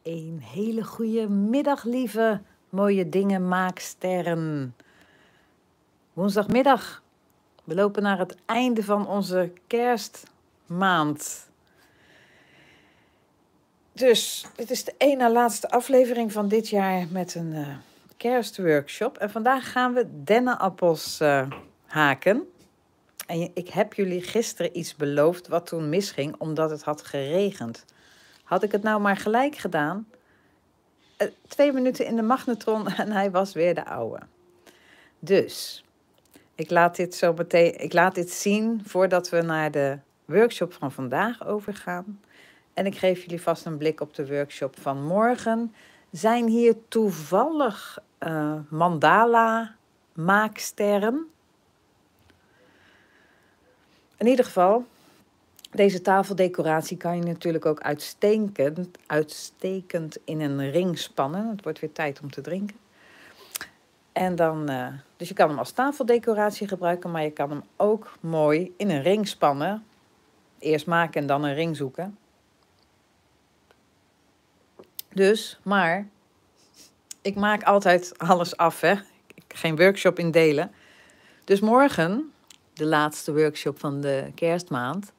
Een hele goede middag, lieve mooie dingen maaksterren. Woensdagmiddag. We lopen naar het einde van onze kerstmaand. Dus dit is de één na laatste aflevering van dit jaar met een kerstworkshop. En vandaag gaan we dennenappels haken. En ik heb jullie gisteren iets beloofd wat toen misging, omdat het had geregend. Had ik het nou maar gelijk gedaan? 2 minuten in de magnetron en hij was weer de oude. Dus, ik laat dit zien voordat we naar de workshop van vandaag overgaan. En ik geef jullie vast een blik op de workshop van morgen. Zijn hier toevallig mandala maaksterren? In ieder geval, deze tafeldecoratie kan je natuurlijk ook uitstekend in een ring spannen. Het wordt weer tijd om te drinken. En dan, dus je kan hem als tafeldecoratie gebruiken, maar je kan hem ook mooi in een ring spannen. Eerst maken en dan een ring zoeken. Dus, maar ik maak altijd alles af, hè. Geen workshop in delen. Dus morgen, de laatste workshop van de kerstmaand,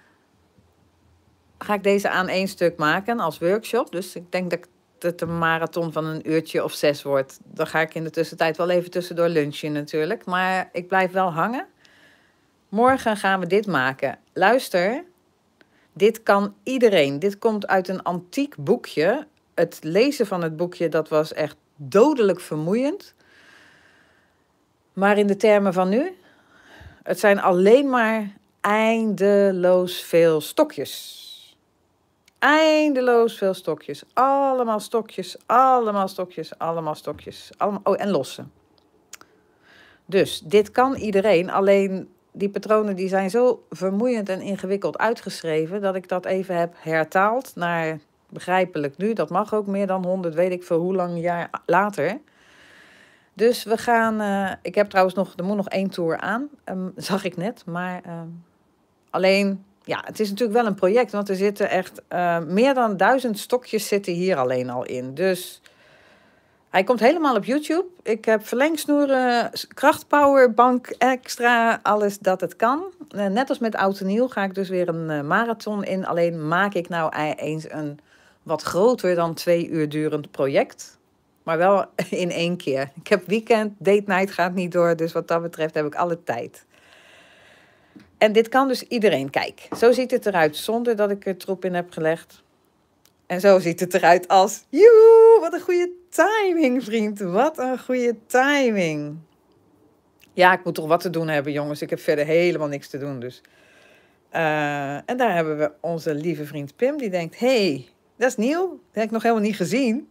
ga ik deze aan 1 stuk maken als workshop. Dus ik denk dat het een marathon van 1 uurtje of 6 wordt. Dan ga ik in de tussentijd wel even tussendoor lunchen natuurlijk. Maar ik blijf wel hangen. Morgen gaan we dit maken. Luister, dit kan iedereen. Dit komt uit een antiek boekje. Het lezen van het boekje, dat was echt dodelijk vermoeiend. Maar in de termen van nu, het zijn alleen maar eindeloos veel stokjes. Eindeloos veel stokjes. Allemaal stokjes, allemaal stokjes, allemaal stokjes. Oh, en lossen. Dus dit kan iedereen, alleen die patronen die zijn zo vermoeiend en ingewikkeld uitgeschreven dat ik dat even heb hertaald naar begrijpelijk nu. Dat mag ook meer dan 100, weet ik veel hoe lang jaar later. Dus we gaan, ik heb trouwens er moet nog 1 toer aan, zag ik net, maar alleen, ja, het is natuurlijk wel een project, want er zitten echt meer dan 1000 stokjes zitten hier alleen al in. Dus hij komt helemaal op YouTube. Ik heb verlengsnoeren, krachtpowerbank extra, alles dat het kan. Net als met Oud en Nieuw ga ik dus weer een marathon in. Alleen maak ik nou eens een wat groter dan 2 uur durend project. Maar wel in 1 keer. Ik heb weekend, date night gaat niet door. Dus wat dat betreft heb ik alle tijd. En dit kan dus iedereen. Kijk, zo ziet het eruit zonder dat ik er troep in heb gelegd. En zo ziet het eruit als... Joehoe, wat een goede timing, vriend. Wat een goede timing. Ja, ik moet toch wat te doen hebben, jongens. Ik heb verder helemaal niks te doen, dus. En daar hebben we onze lieve vriend Pim. Die denkt, hey, dat is nieuw. Dat heb ik nog helemaal niet gezien.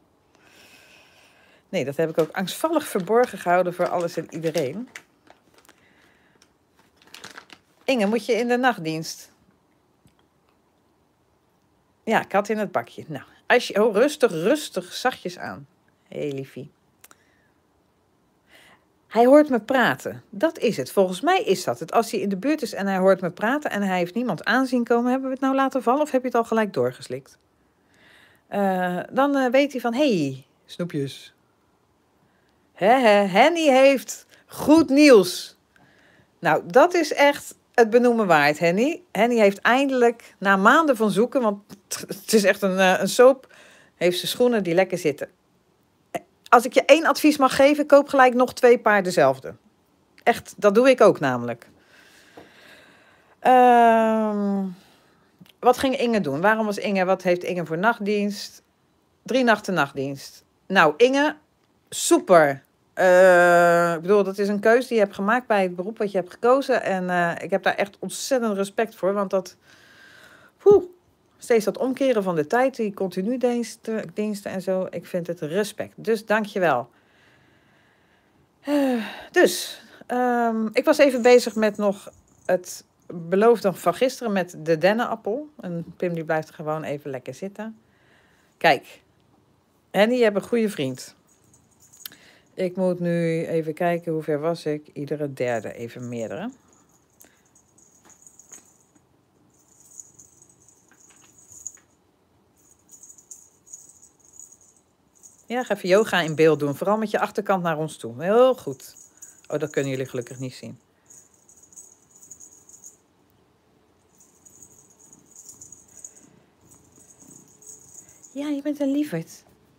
Nee, dat heb ik ook angstvallig verborgen gehouden voor alles en iedereen. Inge, moet je in de nachtdienst? Ja, kat in het bakje. Nou, rustig, zachtjes aan. Hé, liefie. Hij hoort me praten. Dat is het. Volgens mij is dat het. Als hij in de buurt is en hij hoort me praten en hij heeft niemand aanzien komen, hebben we het nou laten vallen of heb je het al gelijk doorgeslikt? Dan weet hij van, hey, snoepjes. Henny heeft goed nieuws. Nou, dat is echt het benoemen waard, Henny. Henny heeft eindelijk, na maanden van zoeken, want het is echt een soap, heeft ze schoenen die lekker zitten. Als ik je 1 advies mag geven, koop gelijk nog 2 paar dezelfde. Echt, dat doe ik ook namelijk. Wat ging Inge doen? Wat heeft Inge voor nachtdienst? 3 nachten nachtdienst. Nou, Inge, super. Ik bedoel, dat is een keuze die je hebt gemaakt bij het beroep wat je hebt gekozen. En ik heb daar echt ontzettend respect voor. Want dat, steeds dat omkeren van de tijd, die continu diensten en zo. Ik vind het respect. Dus dank je wel. Ik was even bezig met nog het beloofde van gisteren met de dennenappel. En Pim die blijft gewoon even lekker zitten. Kijk, Henny, je hebt een goede vriend. Ik moet nu even kijken hoe ver was ik. Iedere derde, even meerdere. Ja, ga even yoga in beeld doen. Vooral met je achterkant naar ons toe. Heel goed. Oh, dat kunnen jullie gelukkig niet zien. Ja, je bent een lieverd.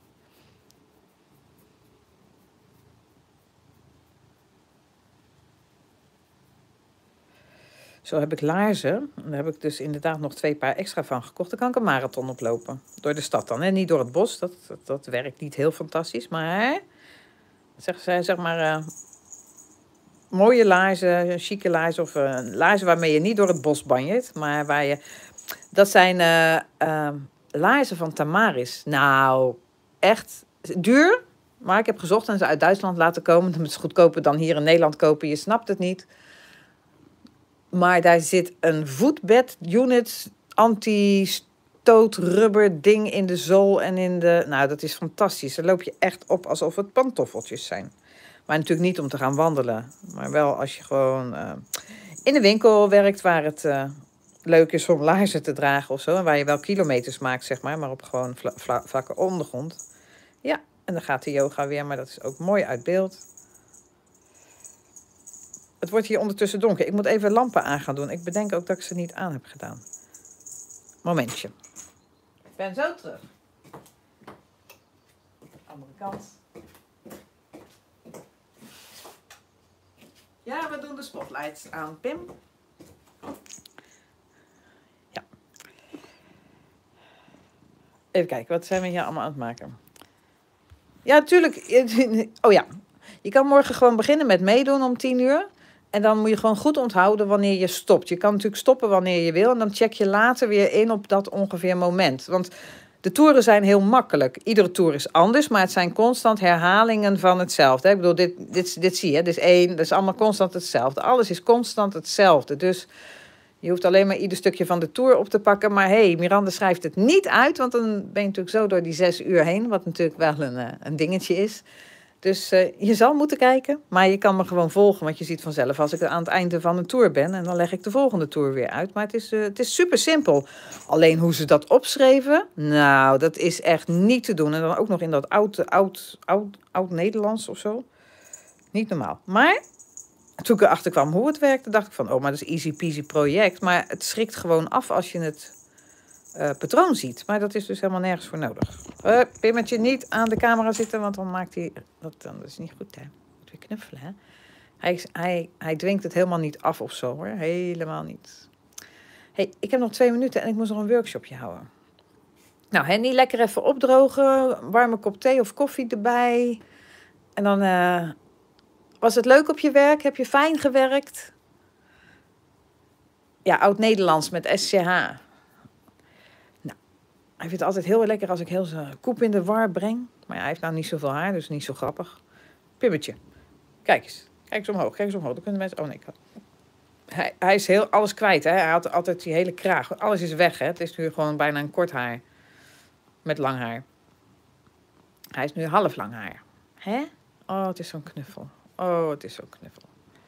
Zo heb ik laarzen. Daar heb ik dus inderdaad nog 2 paar extra van gekocht. Dan kan ik een marathon oplopen. Door de stad dan. En niet door het bos. Dat werkt niet heel fantastisch. Maar zeg maar mooie laarzen, chique laarzen. Of laarzen waarmee je niet door het bos banjert. Maar waar je... Dat zijn laarzen van Tamaris. Nou, echt duur. Maar ik heb gezocht en ze uit Duitsland laten komen. Dat is goedkoper dan hier in Nederland kopen. Je snapt het niet. Maar daar zit een voetbed unit anti-stoot rubber ding in de zool en in de... Nou, dat is fantastisch. Daar loop je echt op alsof het pantoffeltjes zijn. Maar natuurlijk niet om te gaan wandelen. Maar wel als je gewoon in de winkel werkt waar het leuk is om laarzen te dragen of zo. En waar je wel kilometers maakt, zeg maar op gewoon vlakke ondergrond. Ja, en dan gaat de yoga weer, maar dat is ook mooi uit beeld. Het wordt hier ondertussen donker. Ik moet even lampen aan gaan doen. Ik bedenk ook dat ik ze niet aan heb gedaan. Momentje. Ik ben zo terug. Andere kant. Ja, we doen de spotlights aan, Pim. Ja. Even kijken, wat zijn we hier allemaal aan het maken? Ja, natuurlijk. Oh ja. Je kan morgen gewoon beginnen met meedoen om 10 uur. En dan moet je gewoon goed onthouden wanneer je stopt. Je kan natuurlijk stoppen wanneer je wil. En dan check je later weer in op dat ongeveer moment. Want de toeren zijn heel makkelijk. Iedere toer is anders, maar het zijn constant herhalingen van hetzelfde. Ik bedoel, dit zie je. Dit is 1, dat is allemaal constant hetzelfde. Alles is constant hetzelfde. Dus je hoeft alleen maar ieder stukje van de tour op te pakken. Maar hey, Miranda schrijft het niet uit. Want dan ben je natuurlijk zo door die 6 uur heen. Wat natuurlijk wel een dingetje is. Dus je zal moeten kijken, maar je kan me gewoon volgen. Want je ziet vanzelf als ik aan het einde van een tour ben. En dan leg ik de volgende tour weer uit. Maar het is super simpel. Alleen hoe ze dat opschreven, nou, dat is echt niet te doen. En dan ook nog in dat oud Nederlands of zo. Niet normaal. Maar toen ik erachter kwam hoe het werkte, dacht ik van... oh, maar dat is easy peasy project. Maar het schrikt gewoon af als je het patroon ziet. Maar dat is dus helemaal nergens voor nodig. Pimmetje niet aan de camera zitten, want dan maakt hij... Dat is niet goed, hè. Moet weer knuffelen, hè. Hij dwingt het helemaal niet af of zo, hoor. Helemaal niet. Hey, ik heb nog 2 minuten en ik moet nog een workshopje houden. Nou, Henny, lekker even opdrogen. Warme kop thee of koffie erbij. En dan... was het leuk op je werk? Heb je fijn gewerkt? Ja, Oud-Nederlands met SCH. Hij vindt het altijd heel lekker als ik heel zijn koep in de war breng. Maar ja, hij heeft nou niet zoveel haar, dus niet zo grappig. Pimmetje. Kijk eens. Kijk eens omhoog. Kijk eens omhoog. Dan kunnen mensen... Oh nee. Hij is heel alles kwijt, hè. Hij had altijd die hele kraag. Alles is weg, hè. Het is nu gewoon bijna een kort haar. Met lang haar. Hij is nu half lang haar. Hè? Oh, het is zo'n knuffel. Oh, het is zo'n knuffel.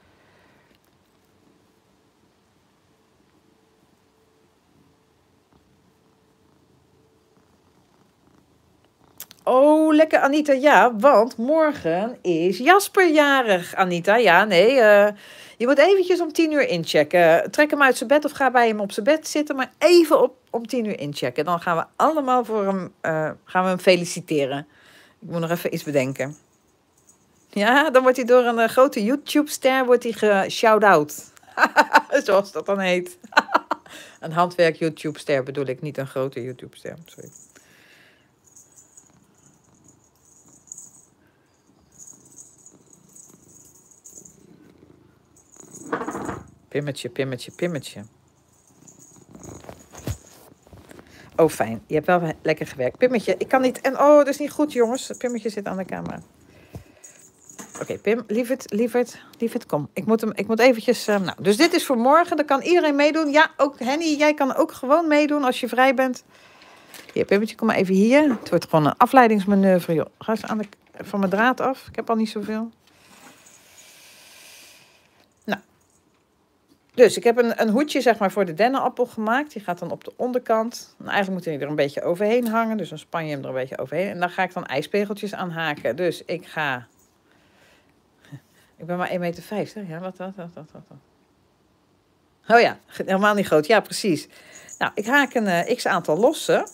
Oh, lekker Anita. Ja, want morgen is Jasper jarig, Anita. Ja, nee, je moet eventjes om 10 uur inchecken. Trek hem uit zijn bed of ga bij hem op zijn bed zitten. Maar even om 10 uur inchecken. Dan gaan we allemaal voor hem, gaan we hem feliciteren. Ik moet nog even iets bedenken. Ja, dan wordt hij door een grote YouTube-ster geshout-out. Zoals dat dan heet. Een handwerk YouTube-ster bedoel ik, niet een grote YouTube-ster. Sorry. Pimmetje, pimmetje, pimmetje. Oh, fijn. Je hebt wel lekker gewerkt. Pimmetje, ik kan niet... En oh, dat is niet goed, jongens. Pimmetje zit aan de camera. Oké, Pim, lieverd, kom. Ik moet eventjes... nou, dus dit is voor morgen. Dan kan iedereen meedoen. Ja, ook Henny, jij kan ook gewoon meedoen als je vrij bent. Hier, Pimmetje, kom maar even hier. Het wordt gewoon een afleidingsmanoeuvre, joh. Ga eens van mijn draad af. Ik heb al niet zoveel. Nou. Dus ik heb een hoedje zeg maar voor de dennenappel gemaakt. Die gaat dan op de onderkant. En eigenlijk moet hij er een beetje overheen hangen. Dus dan span je hem er een beetje overheen. En daar ga ik dan ijspegeltjes aan haken. Dus ik ga... Ik ben maar 1,50 meter. Ja, wat. Oh ja, helemaal niet groot. Ja, precies. Nou, ik haak een x-aantal losse.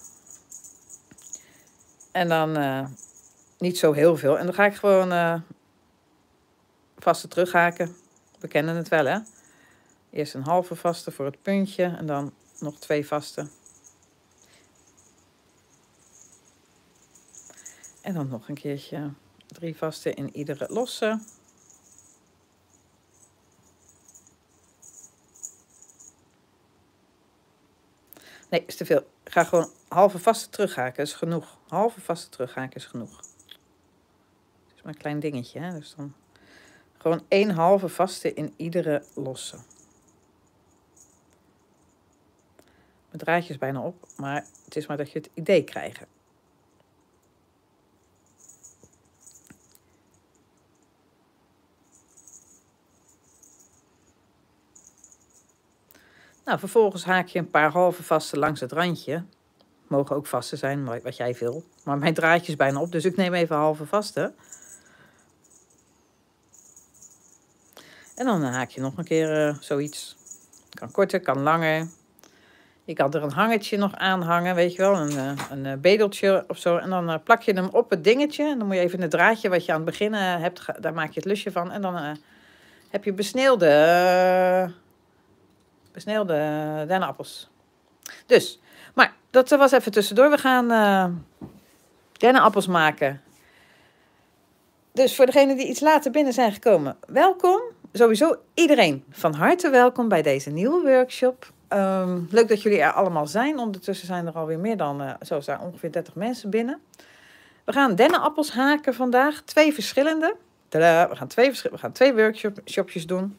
En dan niet zo heel veel. En dan ga ik gewoon vaste terughaken. We kennen het wel, hè? Eerst een halve vaste voor het puntje. En dan nog 2 vaste. En dan nog een keertje 3 vaste in iedere losse. Nee, is te veel. Ik ga gewoon halve vaste terughaken, is genoeg. Halve vaste terughaken is genoeg. Het is maar een klein dingetje, hè. Dus dan gewoon 1 halve vaste in iedere losse. Mijn draadje is bijna op, maar het is maar dat je het idee krijgt. Nou, vervolgens haak je een paar halve vaste langs het randje. Mogen ook vaste zijn, wat jij wil. Maar mijn draadje is bijna op, dus ik neem even halve vaste. En dan haak je nog een keer zoiets. Kan korter, kan langer. Je kan er een hangertje nog aan hangen, weet je wel. Een bedeltje of zo. En dan plak je hem op het dingetje. En dan moet je even het draadje wat je aan het begin hebt, daar maak je het lusje van. En dan heb je besneeuwde dennenappels. Dus, maar dat was even tussendoor. We gaan dennenappels maken. Dus voor degenen die iets later binnen zijn gekomen, welkom. Sowieso iedereen van harte welkom bij deze nieuwe workshop. Leuk dat jullie er allemaal zijn. Ondertussen zijn er alweer meer dan, zo staan ongeveer 30 mensen binnen. We gaan dennenappels haken vandaag. 2 verschillende. Tadaa, we gaan twee workshopjes doen.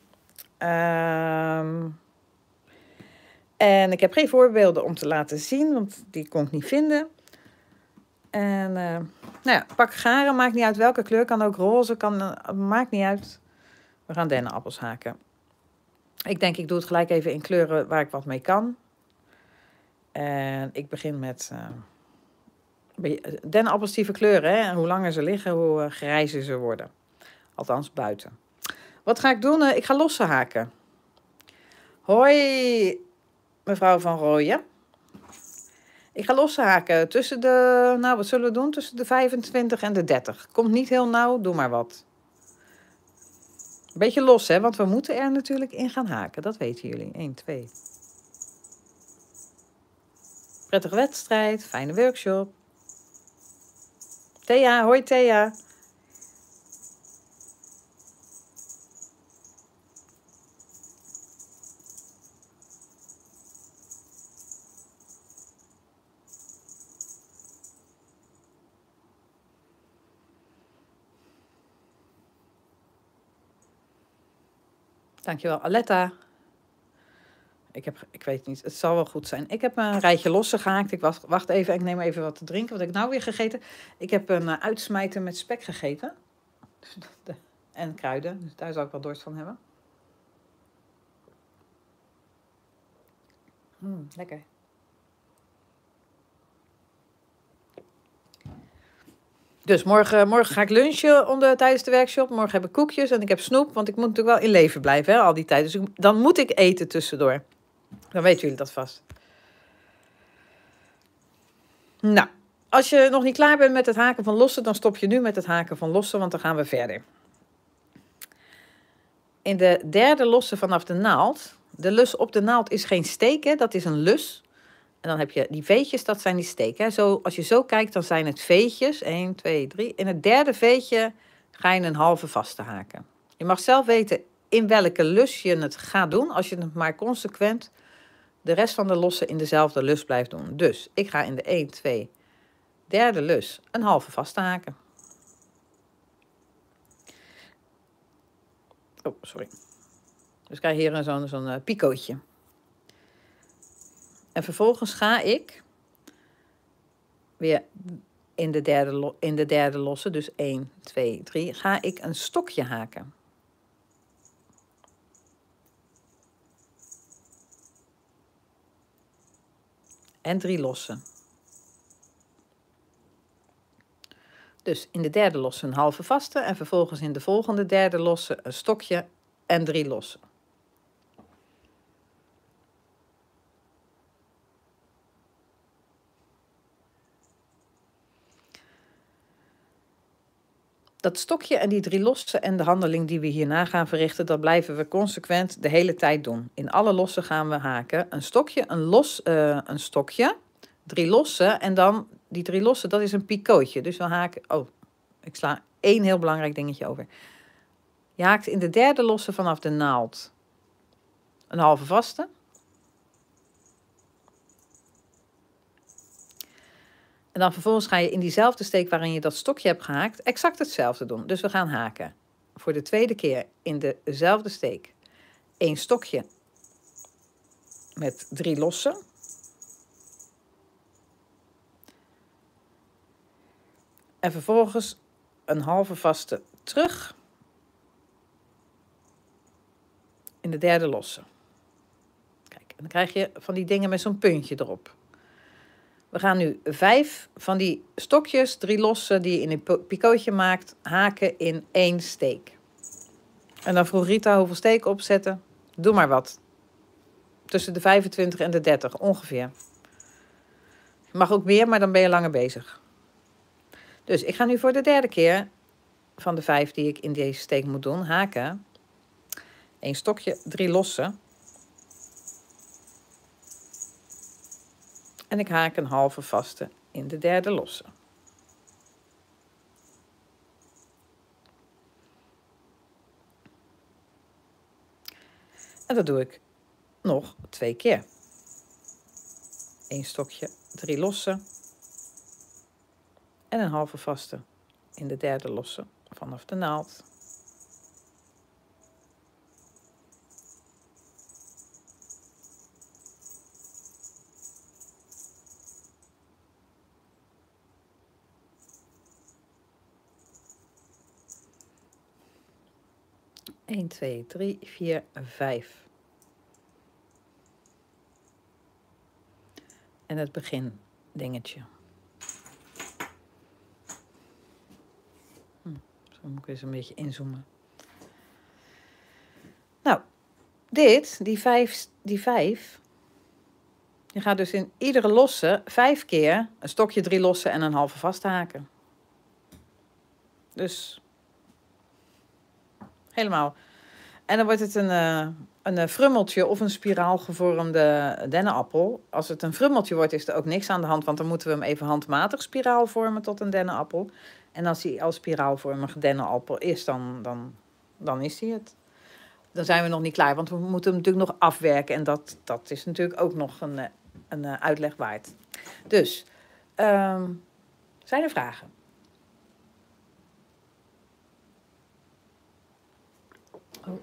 En ik heb geen voorbeelden om te laten zien, want die kon ik niet vinden. En nou ja, pak garen, maakt niet uit welke kleur. Kan ook roze, maakt niet uit. We gaan dennenappels haken. Ik denk, ik doe het gelijk even in kleuren waar ik wat mee kan. En ik begin met dennenappels die verkleuren. Hè? En hoe langer ze liggen, hoe grijzer ze worden. Althans, buiten. Wat ga ik doen? Ik ga losse haken. Hoi, mevrouw Van Rooyen. Ik ga losse haken tussen de, nou wat zullen we doen? Tussen de 25 en de 30. Komt niet heel nauw, doe maar wat. Een beetje los, hè, want we moeten er natuurlijk in gaan haken. Dat weten jullie. 1, 2. Prettige wedstrijd, fijne workshop. Thea, hoi Thea. Dankjewel, Aletta. Ik weet niet, het zal wel goed zijn. Ik heb een rijtje losse gehaakt. Ik wacht even, ik neem even wat te drinken. Wat heb ik nou weer gegeten? Ik heb een uitsmijter met spek gegeten. En kruiden, dus daar zou ik wel dorst van hebben. Lekker. Dus morgen ga ik lunchen tijdens de workshop. Morgen heb ik koekjes en ik heb snoep. Want ik moet natuurlijk wel in leven blijven, hè, al die tijd. Dus dan moet ik eten tussendoor. Dan weten jullie dat vast. Nou, als je nog niet klaar bent met het haken van losse, dan stop je nu met het haken van losse, want dan gaan we verder. In de derde losse vanaf de naald. De lus op de naald is geen steek, hè, dat is een lus. En dan heb je die veetjes, dat zijn die steken. Zo, als je zo kijkt, dan zijn het veetjes. 1, 2, 3. In het derde veetje ga je een halve vaste haken. Je mag zelf weten in welke lus je het gaat doen. Als je het maar consequent de rest van de lossen in dezelfde lus blijft doen. Dus ik ga in de 1, 2, derde lus een halve vaste haken. Oh, sorry. Dus ik krijg hier zo'n picootje. En vervolgens ga ik weer in de derde losse, dus 1, 2, 3, ga ik een stokje haken. en 3 losse. Dus in de derde losse een halve vaste en vervolgens in de volgende derde losse een stokje en 3 losse. Dat stokje en die 3 losse en de handeling die we hierna gaan verrichten, dat blijven we consequent de hele tijd doen. In alle lossen gaan we haken. Een stokje, een stokje, 3 losse en dan die 3 losse, dat is een picootje. Dus we haken, oh, ik sla 1 heel belangrijk dingetje over. Je haakt in de derde losse vanaf de naald een halve vaste. En dan vervolgens ga je in diezelfde steek waarin je dat stokje hebt gehaakt, exact hetzelfde doen. Dus we gaan haken. Voor de tweede keer in dezelfde steek. 1 stokje met 3 losse. En vervolgens een halve vaste terug in de derde losse. Kijk, en dan krijg je van die dingen met zo'n puntje erop. We gaan nu 5 van die stokjes, 3 losse die je in een picootje maakt, haken in 1 steek. En dan vroeg Rita hoeveel steken opzetten. Doe maar wat. Tussen de 25 en de 30 ongeveer. Je mag ook meer, maar dan ben je langer bezig. Dus ik ga nu voor de derde keer van de 5 die ik in deze steek moet doen, haken. 1 stokje, 3 losse. En ik haak een halve vaste in de derde losse. En dat doe ik nog 2 keer. 1 stokje, 3 losse. En een halve vaste in de derde losse vanaf de naald. Eén, 2, 3, 4, 5. En het begin dingetje. Zo moet ik eens een beetje inzoomen. Nou, die vijf. Je gaat dus in iedere losse 5 keer een stokje, 3 losse en een halve vasthaken. Dus helemaal. En dan wordt het een frummeltje of een spiraal gevormde dennenappel. Als het een frummeltje wordt, is er ook niks aan de hand, want dan moeten we hem even handmatig spiraal vormen tot een dennenappel. En als hij als spiraalvormige dennenappel is, dan is hij het. Dan zijn we nog niet klaar, want we moeten hem natuurlijk nog afwerken. En dat is natuurlijk ook nog een uitleg waard. Dus, zijn er vragen? Oh.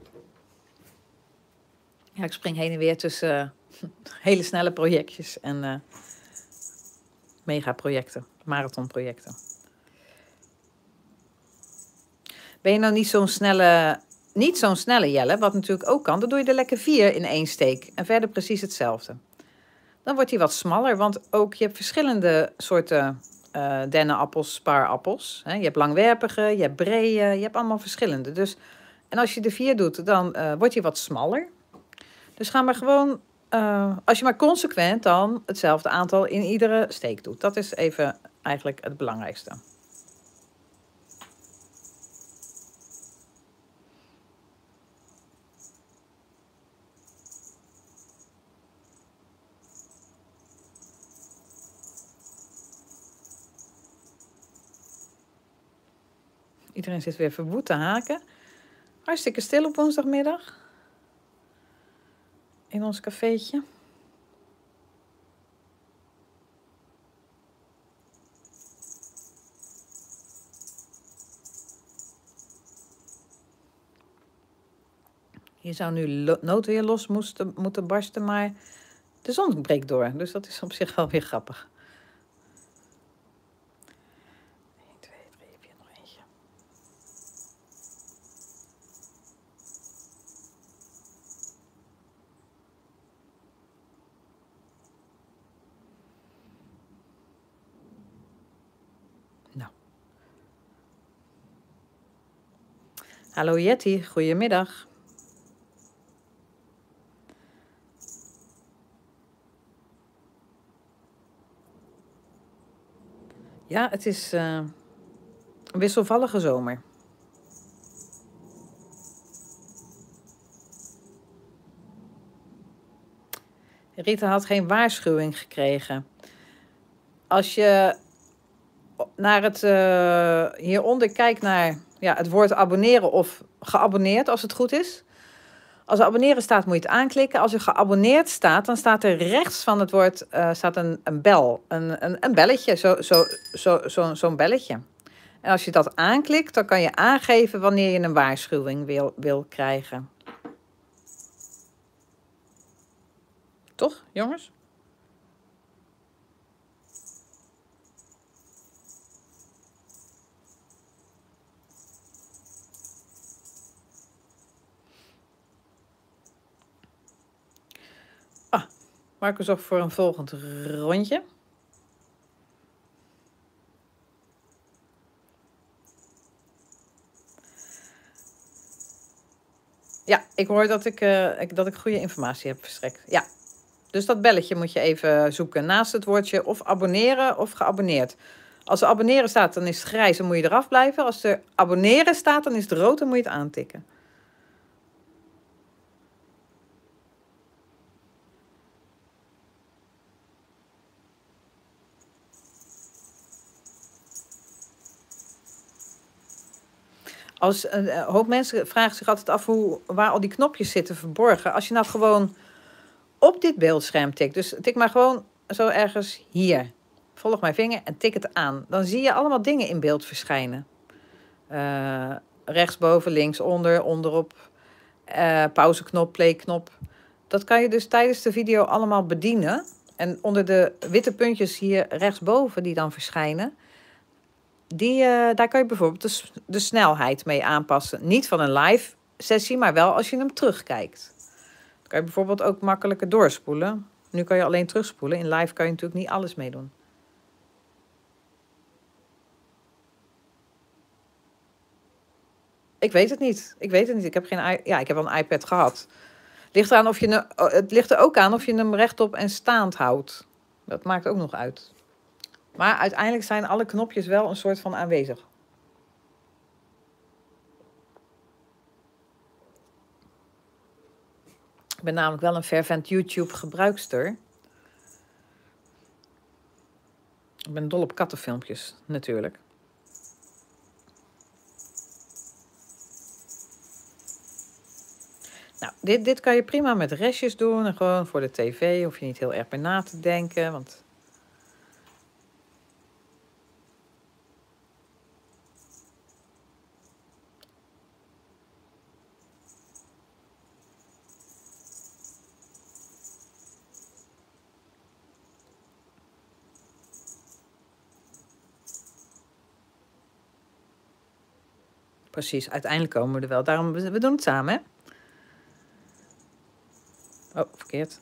Ja, ik spring heen en weer tussen hele snelle projectjes en megaprojecten, marathonprojecten. Ben je nou niet zo'n snelle Jelle, wat natuurlijk ook kan, dan doe je er lekker 4 in 1 steek. En verder precies hetzelfde. Dan wordt hij wat smaller, want ook je hebt verschillende soorten dennenappels, spaarappels. Je hebt langwerpige, je hebt brede, je hebt allemaal verschillende. Dus, en als je er 4 doet, dan wordt hij wat smaller. Dus ga maar gewoon, als je maar consequent dan hetzelfde aantal in iedere steek doet. Dat is even eigenlijk het belangrijkste. Iedereen zit weer verwoed te haken. Hartstikke stil op woensdagmiddag. In ons cafeetje. Je zou nu noodweer los moeten barsten, maar de zon breekt door. Dus dat is op zich wel weer grappig. 1, 2, 3, 4, nog eentje. Hallo Jetty, goedemiddag. Ja, het is een wisselvallige zomer. Rita had geen waarschuwing gekregen. Als je naar het hieronder kijkt naar het woord abonneren of geabonneerd, als het goed is. Als er abonneren staat, moet je het aanklikken. Als er geabonneerd staat, dan staat er rechts van het woord staat een bel. Een belletje, zo'n belletje. En als je dat aanklikt, dan kan je aangeven wanneer je een waarschuwing wil krijgen. Toch, jongens? Marco zorgt voor een volgend rondje. Ja, ik hoor dat ik goede informatie heb verstrekt. Ja, dus dat belletje moet je even zoeken naast het woordje of abonneren of geabonneerd. Als er abonneren staat, dan is het grijs en moet je eraf blijven. Als er abonneren staat, dan is het rood en moet je het aantikken. Als een hoop mensen vragen zich altijd af waar al die knopjes zitten verborgen. Als je nou gewoon op dit beeldscherm tikt. Dus tik maar gewoon zo ergens hier. Volg mijn vinger en tik het aan. Dan zie je allemaal dingen in beeld verschijnen. Rechtsboven, linksonder, onderop. Pauzeknop, playknop. Dat kan je dus tijdens de video allemaal bedienen. En onder de witte puntjes hier rechtsboven die dan verschijnen. Daar kan je bijvoorbeeld de snelheid mee aanpassen. Niet van een live sessie, maar wel als je hem terugkijkt. Dan kan je bijvoorbeeld ook makkelijker doorspoelen. Nu kan je alleen terugspoelen. In live kan je natuurlijk niet alles meedoen. Ik weet het niet. Ik heb ik heb wel een iPad gehad. Het ligt er ook aan of je hem rechtop en staand houdt. Dat maakt ook nog uit. Maar uiteindelijk zijn alle knopjes wel een soort van aanwezig. Ik ben namelijk wel een fervent YouTube gebruikster. Ik ben dol op kattenfilmpjes, natuurlijk. Nou, dit kan je prima met restjes doen. En gewoon voor de tv hoef je niet heel erg bij na te denken. Want precies, uiteindelijk komen we er wel. Daarom, we doen het samen, hè? Oh, verkeerd.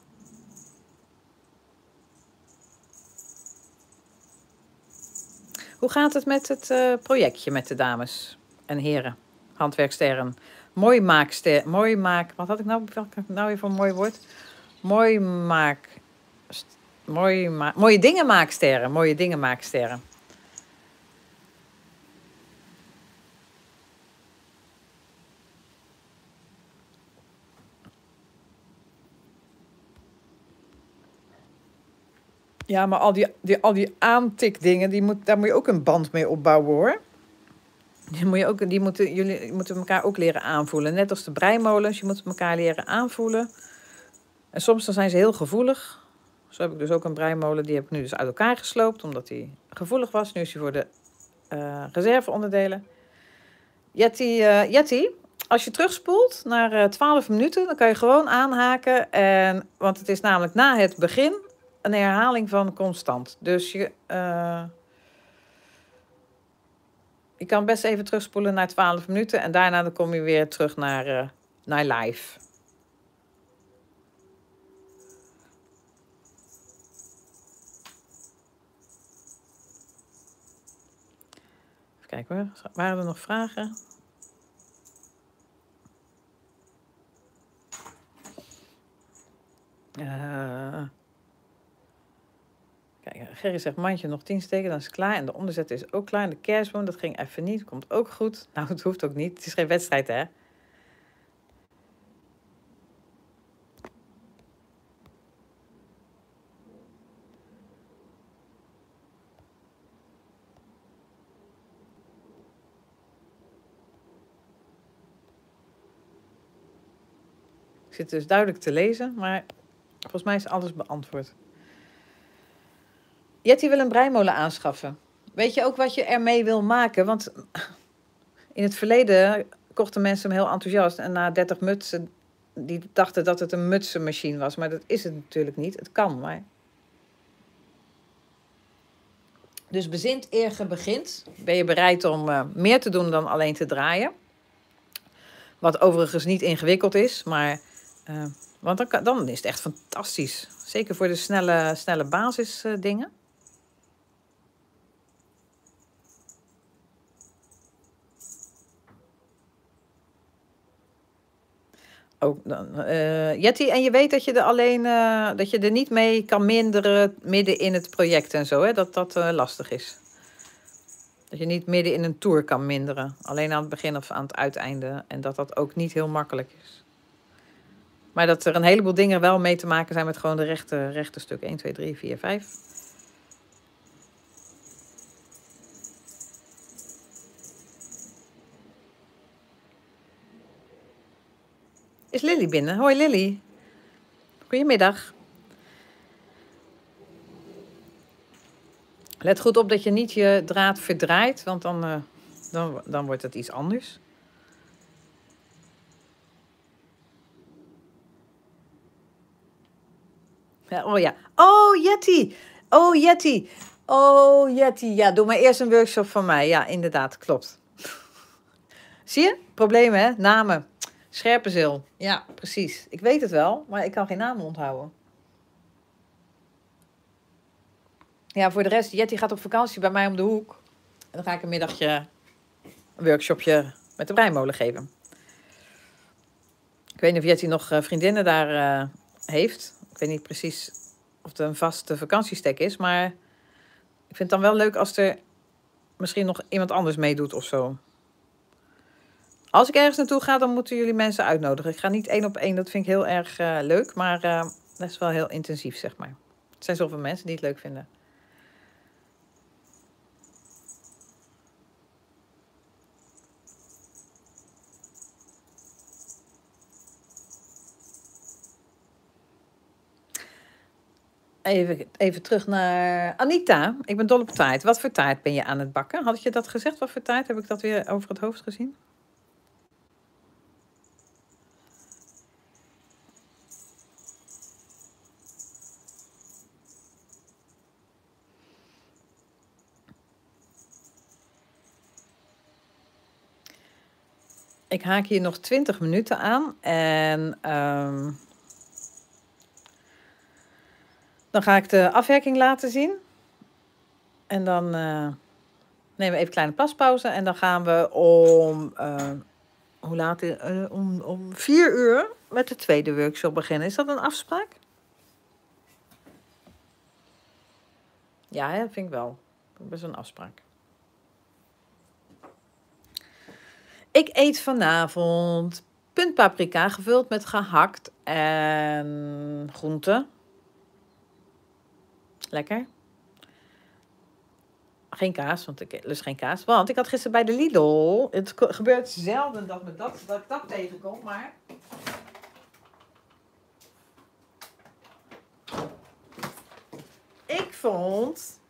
Hoe gaat het met het projectje met de dames en heren, handwerksterren? Wat had ik nou weer voor een mooi woord? Mooie dingen maaksterren. Mooie dingen maaksterren. Ja, maar al die aantikdingen, daar moet je ook een band mee opbouwen, hoor. Jullie moeten elkaar ook leren aanvoelen. Net als de breimolens, je moet elkaar leren aanvoelen. En soms dan zijn ze heel gevoelig. Zo heb ik dus ook een breimolen, die heb ik nu dus uit elkaar gesloopt, omdat die gevoelig was. Nu is hij voor de reserveonderdelen. Jetty, als je terugspoelt naar 12 minuten, dan kan je gewoon aanhaken. Want het is namelijk na het begin een herhaling van constant. Dus je kan best even terugspoelen naar 12 minuten. En daarna dan kom je weer terug naar live. Even kijken hoor. Waren er nog vragen? Eh, Kijk, Gerry zegt mandje nog 10 steken, dan is het klaar. En de onderzet is ook klaar. En de kerstboom, dat ging even niet. Komt ook goed. Nou, het hoeft ook niet. Het is geen wedstrijd, hè? Ik zit dus duidelijk te lezen, maar volgens mij is alles beantwoord. Jetty wil een breimolen aanschaffen. Weet je ook wat je ermee wil maken? Want in het verleden kochten mensen hem heel enthousiast. En na 30 mutsen, die dachten dat het een mutsenmachine was. Maar dat is het natuurlijk niet. Het kan, maar... Dus bezint eer je begint. Ben je bereid om meer te doen dan alleen te draaien? Wat overigens niet ingewikkeld is, maar... want dan is het echt fantastisch. Zeker voor de snelle basisdingen. Ook Jetty, en je weet dat je er alleen dat je er niet mee kan minderen midden in het project en zo, hè? Dat lastig is. Dat je niet midden in een tour kan minderen. Alleen aan het begin of aan het uiteinde. En dat ook niet heel makkelijk is. Maar dat er een heleboel dingen wel mee te maken zijn met gewoon de rechte stuk. 1, 2, 3, 4, 5. Is Lily binnen? Hoi Lily. Goedemiddag. Let goed op dat je niet je draad verdraait, want dan wordt het iets anders. Ja, oh ja. Oh, Jetty. Oh, Jetty. Oh, Jetty. Ja, doe maar eerst een workshop van mij. Ja, inderdaad, klopt. Zie je? Problemen, hè? Namen. Scherpenzeel. Ja, precies. Ik weet het wel, maar ik kan geen namen onthouden. Ja, voor de rest, Jetty gaat op vakantie bij mij om de hoek. En dan ga ik een middagje een workshopje met de breimolen geven. Ik weet niet of Jetty nog vriendinnen daar heeft. Ik weet niet precies of het een vaste vakantiestek is. Maar ik vind het dan wel leuk als er misschien nog iemand anders meedoet of zo. Als ik ergens naartoe ga, dan moeten jullie mensen uitnodigen. Ik ga niet 1 op 1, dat vind ik heel erg leuk. Maar dat is wel heel intensief, zeg maar. Er zijn zoveel mensen die het leuk vinden. Even terug naar Anita. Ik ben dol op taart. Wat voor taart ben je aan het bakken? Had je dat gezegd? Wat voor taart? Heb ik dat weer over het hoofd gezien? Ik haak hier nog 20 minuten aan. En dan ga ik de afwerking laten zien. En dan nemen we even een kleine paspauze. En dan gaan we om, hoe laat? Om 4 uur met de tweede workshop beginnen. Is dat een afspraak? Ja, hè, vind ik wel. Best een afspraak. Ik eet vanavond puntpaprika gevuld met gehakt en groenten. Lekker. Geen kaas, want ik lust geen kaas. Want ik had gisteren bij de Lidl... Het gebeurt zelden dat ik dat tegenkom, maar... Ik vond...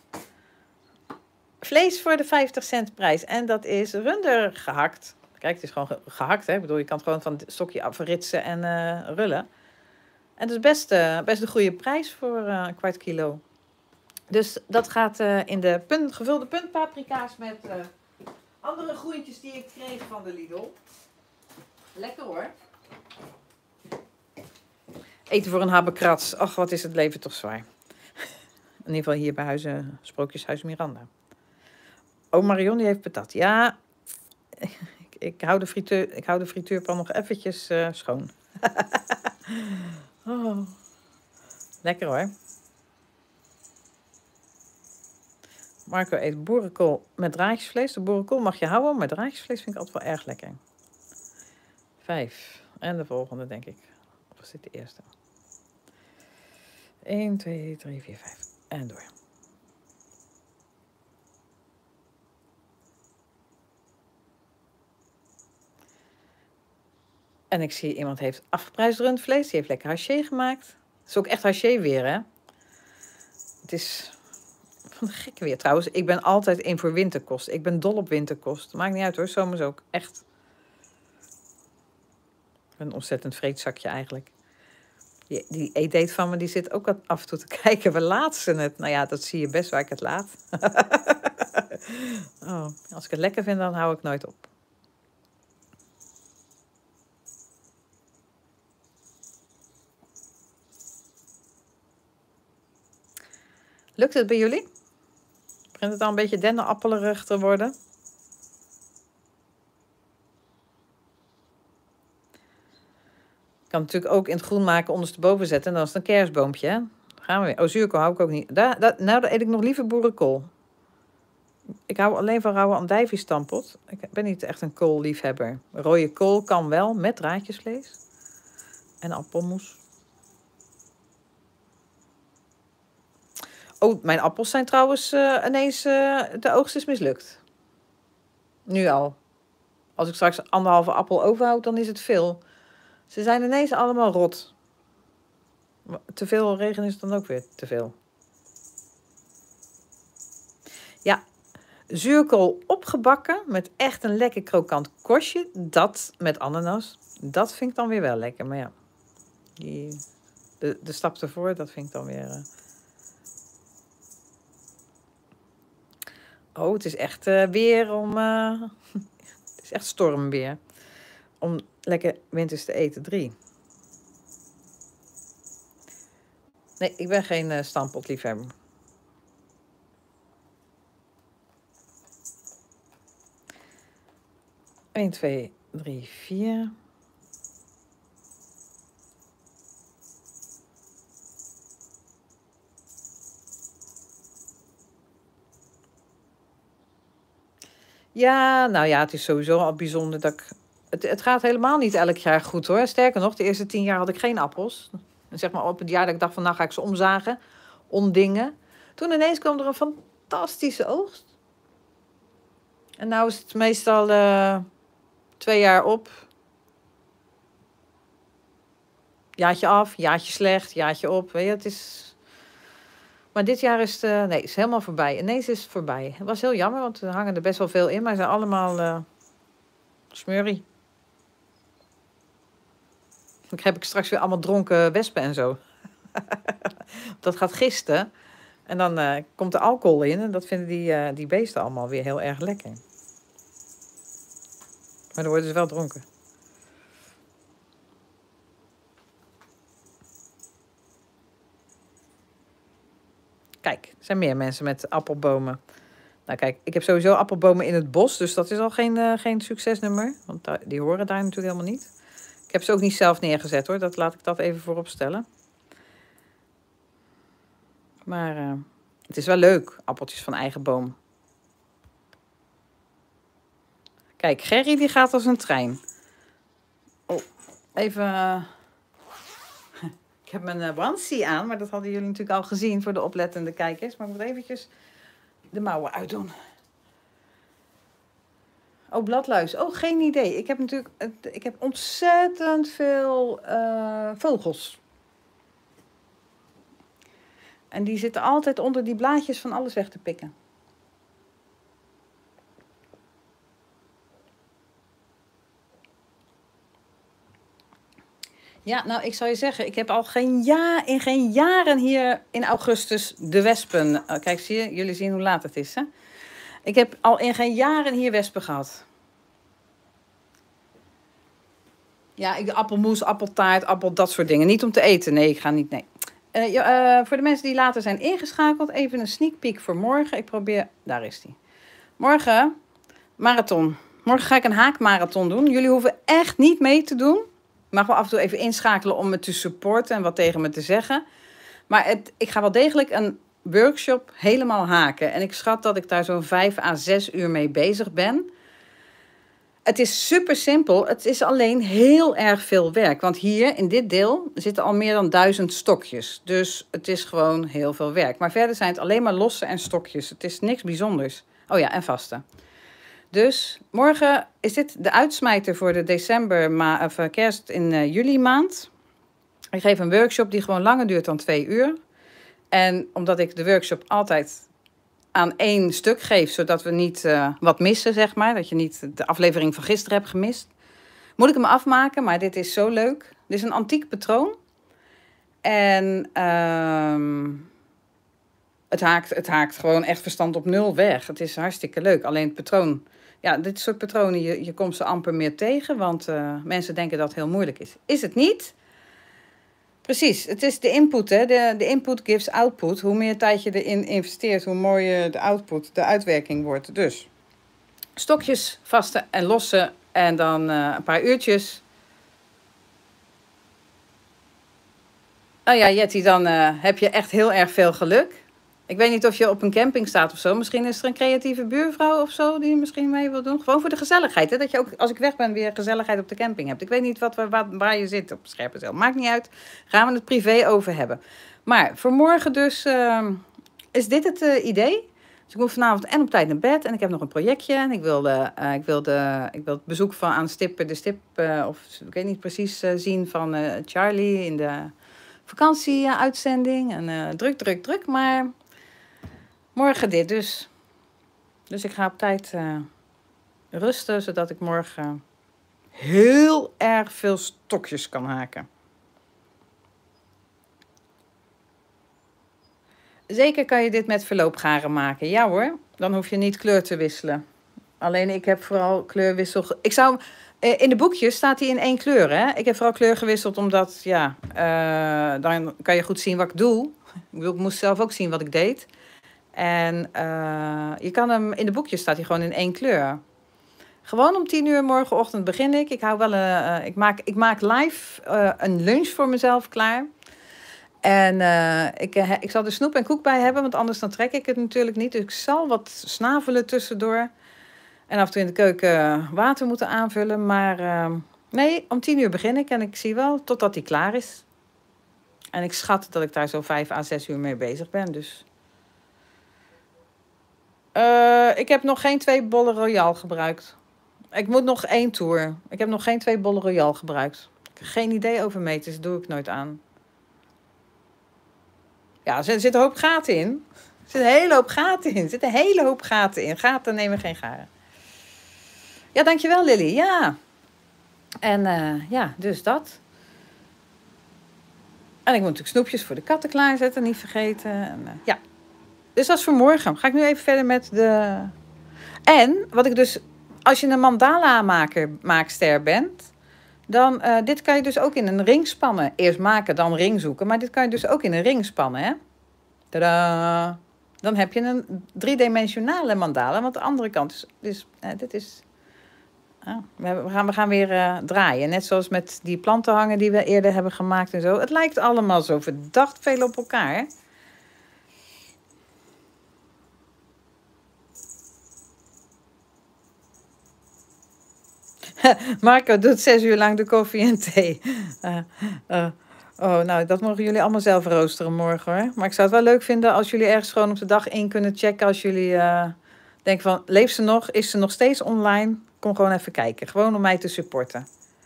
vlees voor de 50 cent prijs. En dat is runder gehakt. Kijk, het is gewoon gehakt, hè. Ik bedoel, je kan het gewoon van het stokje afritsen en rullen. En dat is best een goede prijs voor een kwart kilo. Dus dat gaat in de gevulde puntpaprika's met andere groentjes die ik kreeg van de Lidl. Lekker hoor. Eten voor een habbekrats. Ach, wat is het leven toch zwaar. In ieder geval hier bij Sprookjeshuis Miranda. Oh, Marion die heeft patat. Ja, ik hou de frituurpan nog eventjes schoon. Oh. Lekker hoor. Marco eet boerenkool met draadjesvlees. De boerenkool mag je houden, maar draadjesvlees vind ik altijd wel erg lekker. 5. En de volgende, denk ik. Of is dit de eerste? 1, 2, 3, 4, 5. En door. En ik zie iemand heeft afgeprijsd rundvlees. Die heeft lekker haché gemaakt. Het is ook echt haché weer, hè? Het is van de gekke weer. Trouwens, ik ben altijd in voor winterkost. Ik ben dol op winterkost. Maakt niet uit hoor, zomers ook. Echt. Een ontzettend vreedzakje eigenlijk. Die eetdate van me, die zit ook af en toe te kijken. We laten ze het. Nou ja, dat zie je best waar ik het laat. Oh, als ik het lekker vind, dan hou ik nooit op. Lukt het bij jullie? Begint het al een beetje dennenappelerig te worden? Ik kan het natuurlijk ook in het groen maken, ondersteboven zetten. En dan is het een kerstboompje, hè? Gaan we weer. Oh, zuurkool hou ik ook niet. Nou, dan eet ik nog liever boerenkool. Ik hou alleen van rauwe andijviestampot. Ik ben niet echt een koolliefhebber. Rode kool kan wel, met draadjesvlees. En appelmoes. Oh, mijn appels zijn trouwens ineens... de oogst is mislukt. Nu al. Als ik straks 1,5 appel overhoud, dan is het veel. Ze zijn ineens allemaal rot. Te veel regen is dan ook weer te veel. Ja, zuurkool opgebakken met echt een lekker krokant korstje. Dat met ananas. Dat vind ik dan weer wel lekker. Maar ja, de stap ervoor, dat vind ik dan weer... Oh, het is echt weer om... het is echt stormweer. Om lekker winters te eten. 3. Nee, ik ben geen stampotliefhebber. Eén, 2, 3, 4. Ja, nou ja, het is sowieso al bijzonder dat ik... Het gaat helemaal niet elk jaar goed hoor. Sterker nog, de eerste 10 jaar had ik geen appels. En zeg maar op het jaar dat ik dacht van nou ga ik ze omzagen, ondingen. Toen ineens kwam er een fantastische oogst. En nou is het meestal 2 jaar op. Jaartje af, jaartje slecht, jaartje op. Weet je, het is... Maar dit jaar is het, nee, is helemaal voorbij. Ineens is het voorbij. Het was heel jammer, want er hangen er best wel veel in. Maar ze zijn allemaal smurrie. Dan heb ik straks weer allemaal dronken wespen en zo. Dat gaat gisten. En dan komt er alcohol in. En dat vinden die beesten allemaal weer heel erg lekker. Maar dan worden ze wel dronken. Kijk, er zijn meer mensen met appelbomen. Nou kijk, ik heb sowieso appelbomen in het bos. Dus dat is al geen succesnummer. Want die horen daar natuurlijk helemaal niet. Ik heb ze ook niet zelf neergezet hoor. Laat ik dat even voorop stellen. Maar het is wel leuk. Appeltjes van eigen boom. Kijk, Gerry die gaat als een trein. Oh, even... Ik heb mijn onesie aan, maar dat hadden jullie natuurlijk al gezien voor de oplettende kijkers. Maar ik moet eventjes de mouwen uitdoen. Oh, bladluis. Oh, geen idee. Ik heb ontzettend veel vogels. En die zitten altijd onder die blaadjes van alles weg te pikken. Ja, nou, ik zal je zeggen, ik heb al geen jaren hier in augustus de wespen. Kijk, zie je, jullie zien hoe laat het is, hè? Ik heb al in geen jaren hier wespen gehad. Ja, appelmoes, appeltaart, dat soort dingen. Niet om te eten, nee, ik ga niet, nee. Voor de mensen die later zijn ingeschakeld, even een sneak peek voor morgen. Ik probeer, daar is die. Morgen, marathon. Morgen ga ik een haakmarathon doen. Jullie hoeven echt niet mee te doen. Ik mag wel af en toe even inschakelen om me te supporten en wat tegen me te zeggen. Maar ik ga wel degelijk een workshop helemaal haken. En ik schat dat ik daar zo'n 5 à 6 uur mee bezig ben. Het is super simpel. Het is alleen heel erg veel werk. Want hier in dit deel zitten al meer dan 1000 stokjes. Dus het is gewoon heel veel werk. Maar verder zijn het alleen maar losse en stokjes. Het is niks bijzonders. Oh ja, en vaste. Dus morgen is dit de uitsmijter voor de kerst in juli maand. Ik geef een workshop die gewoon langer duurt dan 2 uur. En omdat ik de workshop altijd aan 1 stuk geef, zodat we niet wat missen, zeg maar. Dat je niet de aflevering van gisteren hebt gemist. Moet ik hem afmaken, maar dit is zo leuk. Dit is een antiek patroon. En het haakt gewoon echt verstand op 0 weg. Het is hartstikke leuk. Alleen het patroon, ja, dit soort patronen, je komt ze amper meer tegen. Want mensen denken dat het heel moeilijk is. Is het niet? Precies, het is de input, hè? De input gives output. Hoe meer tijd je erin investeert, hoe mooier de output, de uitwerking wordt. Dus stokjes vasten en lossen en dan een paar uurtjes. Nou ja, Jetty, dan heb je echt heel erg veel geluk. Ik weet niet of je op een camping staat of zo. Misschien is er een creatieve buurvrouw of zo die misschien mee wil doen. Gewoon voor de gezelligheid. Hè? Dat je ook, als ik weg ben, weer gezelligheid op de camping hebt. Ik weet niet waar je zit op Scherpenzeel. Maakt niet uit. Gaan we het privé over hebben. Maar voor morgen dus is dit het idee. Dus ik moet vanavond en op tijd naar bed. En ik heb nog een projectje. En ik wil het bezoek van aan de stip, of ik weet niet precies, zien van Charlie in de vakantie-uitzending. En druk. Maar morgen dit dus. Dus ik ga op tijd rusten, zodat ik morgen heel erg veel stokjes kan haken. Zeker kan je dit met verloopgaren maken. Ja hoor, dan hoef je niet kleur te wisselen. Alleen ik heb vooral kleurwissel... in de boekjes staat hij in 1 kleur, hè? Ik heb vooral kleur gewisseld omdat, ja, dan kan je goed zien wat ik doe. Ik moest zelf ook zien wat ik deed. En je kan hem, in de boekjes staat hij gewoon in 1 kleur. Gewoon om 10 uur morgenochtend begin ik. Ik maak live een lunch voor mezelf klaar. En ik zal er snoep en koek bij hebben, want anders dan trek ik het natuurlijk niet. Dus ik zal wat snavelen tussendoor. En af en toe in de keuken water moeten aanvullen. Maar nee, om 10 uur begin ik en ik zie wel totdat hij klaar is. En ik schat dat ik daar zo 5 à 6 uur mee bezig ben. Dus ik heb nog geen 2 bollen Royal gebruikt. Ik moet nog 1 toer. Ik heb nog geen 2 bollen Royal gebruikt. Ik heb geen idee over meten, dus doe ik nooit aan. Ja, er zit een hoop gaten in. Er zit een hele hoop gaten in. Gaten nemen geen garen. Ja, dankjewel Lily. Ja. En ja, dus dat. En ik moet natuurlijk snoepjes voor de katten klaarzetten, niet vergeten. En, ja. Dus dat is voor morgen. Ga ik nu even verder met de... En, wat ik dus... Als je een mandala-maakster bent... Dan, dit kan je dus ook in een ring spannen. Eerst maken, dan ring zoeken. Maar dit kan je dus ook in een ring spannen, hè. Tadaa! Dan heb je een 3-dimensionale mandala. Want de andere kant is... Dus, dit is... we gaan weer draaien. Net zoals met die plantenhangen die we eerder hebben gemaakt en zo. Het lijkt allemaal zo verdacht veel op elkaar. Marco doet 6 uur lang de koffie en thee. Oh, nou, dat mogen jullie allemaal zelf roosteren morgen, hoor. Maar ik zou het wel leuk vinden als jullie ergens gewoon op de dag in kunnen checken. Als jullie denken van, leeft ze nog? Is ze nog steeds online? Kom gewoon even kijken. Gewoon om mij te supporten.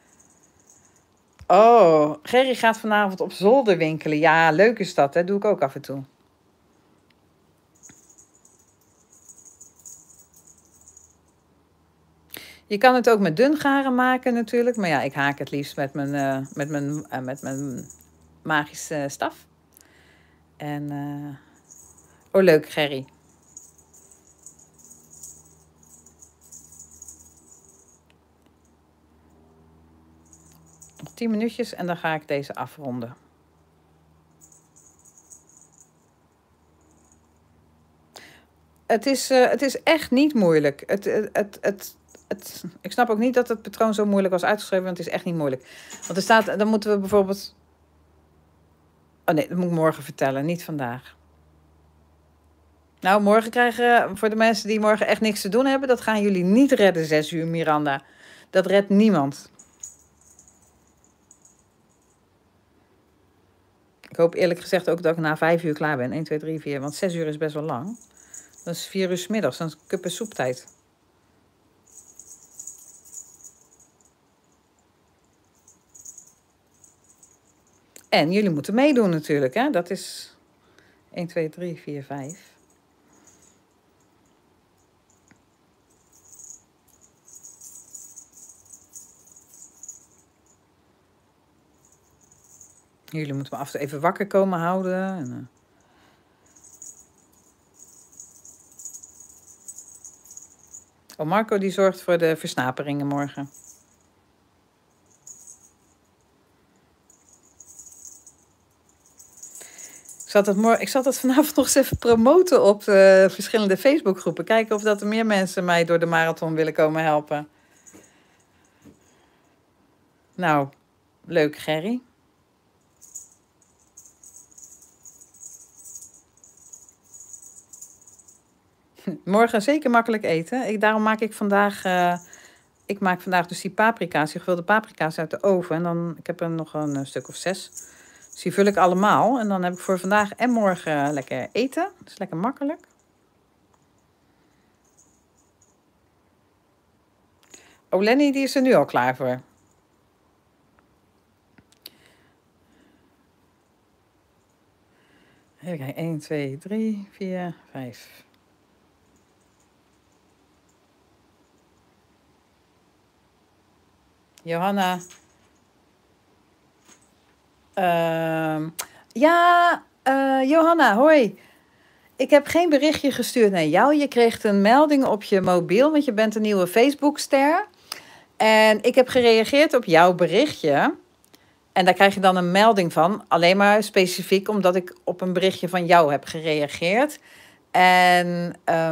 Oh, Gerry gaat vanavond op zolder winkelen. Ja, leuk is dat, hè? Doe ik ook af en toe. Je kan het ook met dun garen maken natuurlijk. Maar ja, ik haak het liefst met mijn magische staf. En, oh leuk, Gerry. Nog 10 minuutjes en dan ga ik deze afronden. Het is echt niet moeilijk. Ik snap ook niet dat het patroon zo moeilijk was uitgeschreven, want het is echt niet moeilijk. Want dan moeten we bijvoorbeeld... Oh nee, dat moet ik morgen vertellen, niet vandaag. Nou, morgen krijgen voor de mensen die morgen echt niks te doen hebben, dat gaan jullie niet redden, 6 uur, Miranda. Dat redt niemand. Ik hoop eerlijk gezegd ook dat ik na 5 uur klaar ben. 1, 2, 3, 4. Want 6 uur is best wel lang. Dat is 4 uur 's middags. Dan is een kuppen soeptijd. En jullie moeten meedoen natuurlijk, hè. Dat is 1, 2, 3, 4, 5. Jullie moeten me af en toe even wakker komen houden. En, Oh, Marco die zorgt voor de versnaperingen morgen. Ik zal dat vanavond nog eens even promoten op verschillende Facebookgroepen. Kijken of dat er meer mensen mij door de marathon willen komen helpen. Nou, leuk, Gerry. Morgen zeker makkelijk eten. Daarom maak ik vandaag... ik maak vandaag dus die paprika's, die gevulde paprika's uit de oven. En dan, ik heb er nog een stuk of 6. Dus die vul ik allemaal. En dan heb ik voor vandaag en morgen lekker eten. Dat is lekker makkelijk. Oh, Lenny, die is er nu al klaar voor. Even kijken. 1, 2, 3, 4, 5. Johanna. Ja, Johanna, hoi. Ik heb geen berichtje gestuurd naar jou. Je kreeg een melding op je mobiel, want je bent een nieuwe Facebook-ster. En ik heb gereageerd op jouw berichtje. En daar krijg je dan een melding van. Alleen maar specifiek omdat ik op een berichtje van jou heb gereageerd. En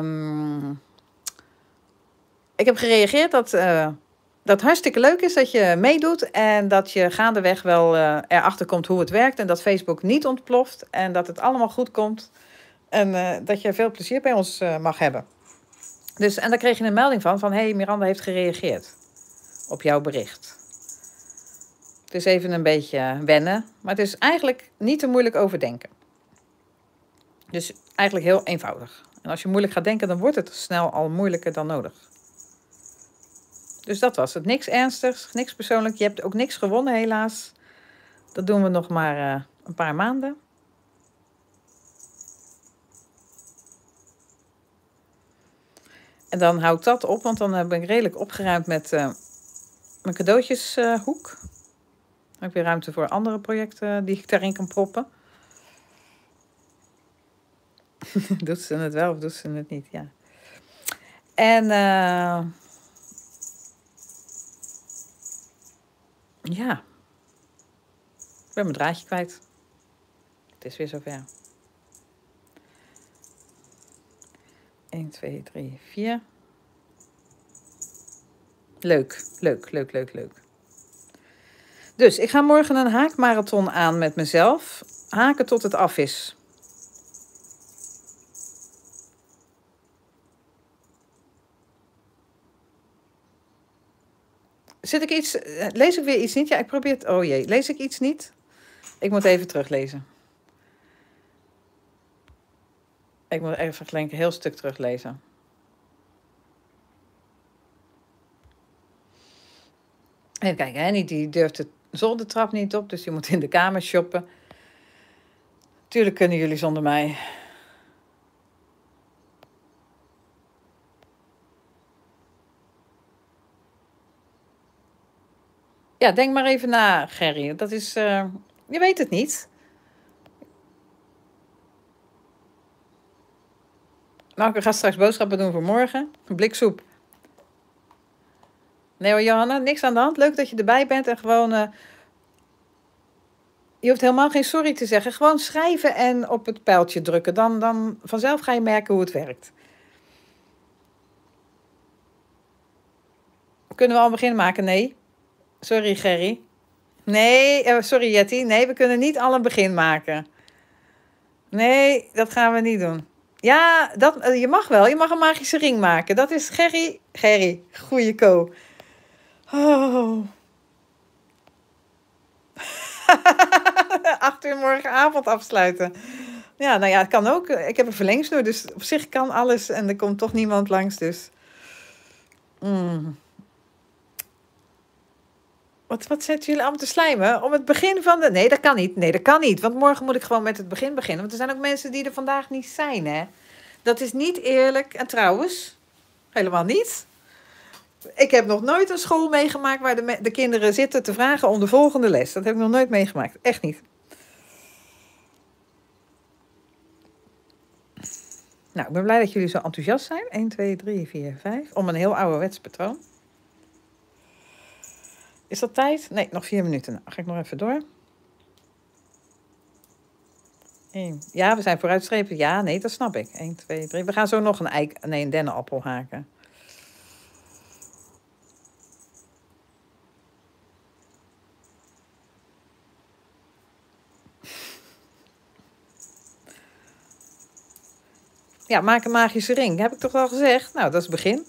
ik heb gereageerd dat het hartstikke leuk is dat je meedoet. En dat je gaandeweg wel erachter komt hoe het werkt. En dat Facebook niet ontploft. En dat het allemaal goed komt. En dat je veel plezier bij ons mag hebben. Dus, en daar kreeg je een melding van hey, Miranda heeft gereageerd op jouw bericht. Het is even een beetje wennen, maar het is eigenlijk niet te moeilijk overdenken. Dus eigenlijk heel eenvoudig. En als je moeilijk gaat denken, dan wordt het snel al moeilijker dan nodig. Dus dat was het. Niks ernstigs, niks persoonlijk. Je hebt ook niks gewonnen helaas. Dat doen we nog maar een paar maanden. En dan houdt dat op, want dan ben ik redelijk opgeruimd met mijn cadeautjeshoek. Dan heb ik weer ruimte voor andere projecten die ik daarin kan proppen. Doet ze het wel of doet ze het niet? Ja. En ja, ik ben mijn draadje kwijt. Het is weer zover. 1, 2, 3, 4. Leuk. Dus ik ga morgen een haakmarathon aan met mezelf. Haken tot het af is. Lees ik weer iets niet? Ja, ik probeer het. Oh jee, lees ik iets niet? Ik moet even teruglezen. Ik moet even een heel stuk teruglezen. Even kijken, Henny die durft de zoldertrap niet op, dus die moet in de kamer shoppen. Tuurlijk kunnen jullie zonder mij. Ja, denk maar even na, Gerry. Dat is, je weet het niet. Marco gaat straks boodschappen doen voor morgen. Een blik soep. Nee hoor, Johanna, niks aan de hand. Leuk dat je erbij bent en gewoon... je hoeft helemaal geen sorry te zeggen. Gewoon schrijven en op het pijltje drukken. Dan vanzelf ga je merken hoe het werkt. Kunnen we al beginnen maken? Nee. Sorry, Gerry. Nee, sorry Jetty. Nee, we kunnen niet al een begin maken. Nee, dat gaan we niet doen. Ja, je mag wel. Je mag een magische ring maken. Dat is Gerry. Gerry, goeie ko. Oh. 8 uur morgenavond afsluiten. Ja, nou ja, het kan ook. Ik heb een verlengsnoer, dus op zich kan alles. En er komt toch niemand langs, dus... Wat zetten jullie allemaal te slijmen? Om het begin van de... Nee, dat kan niet. Nee, dat kan niet. Want morgen moet ik gewoon met het begin beginnen. Want er zijn ook mensen die er vandaag niet zijn, hè. Dat is niet eerlijk. En trouwens, helemaal niet. Ik heb nog nooit een school meegemaakt waar de kinderen zitten te vragen om de volgende les. Dat heb ik nog nooit meegemaakt. Echt niet. Nou, ik ben blij dat jullie zo enthousiast zijn. 1, 2, 3, 4, 5. Om een heel ouderwets patroon. Is dat tijd? Nee, nog 4 minuten. Nou, ga ik nog even door. 1. Ja, we zijn vooruitstrepen. Ja, nee, dat snap ik. 1, 2, 3. We gaan zo nog een dennenappel haken. Ja, maak een magische ring. Heb ik toch al gezegd? Nou, dat is het begin.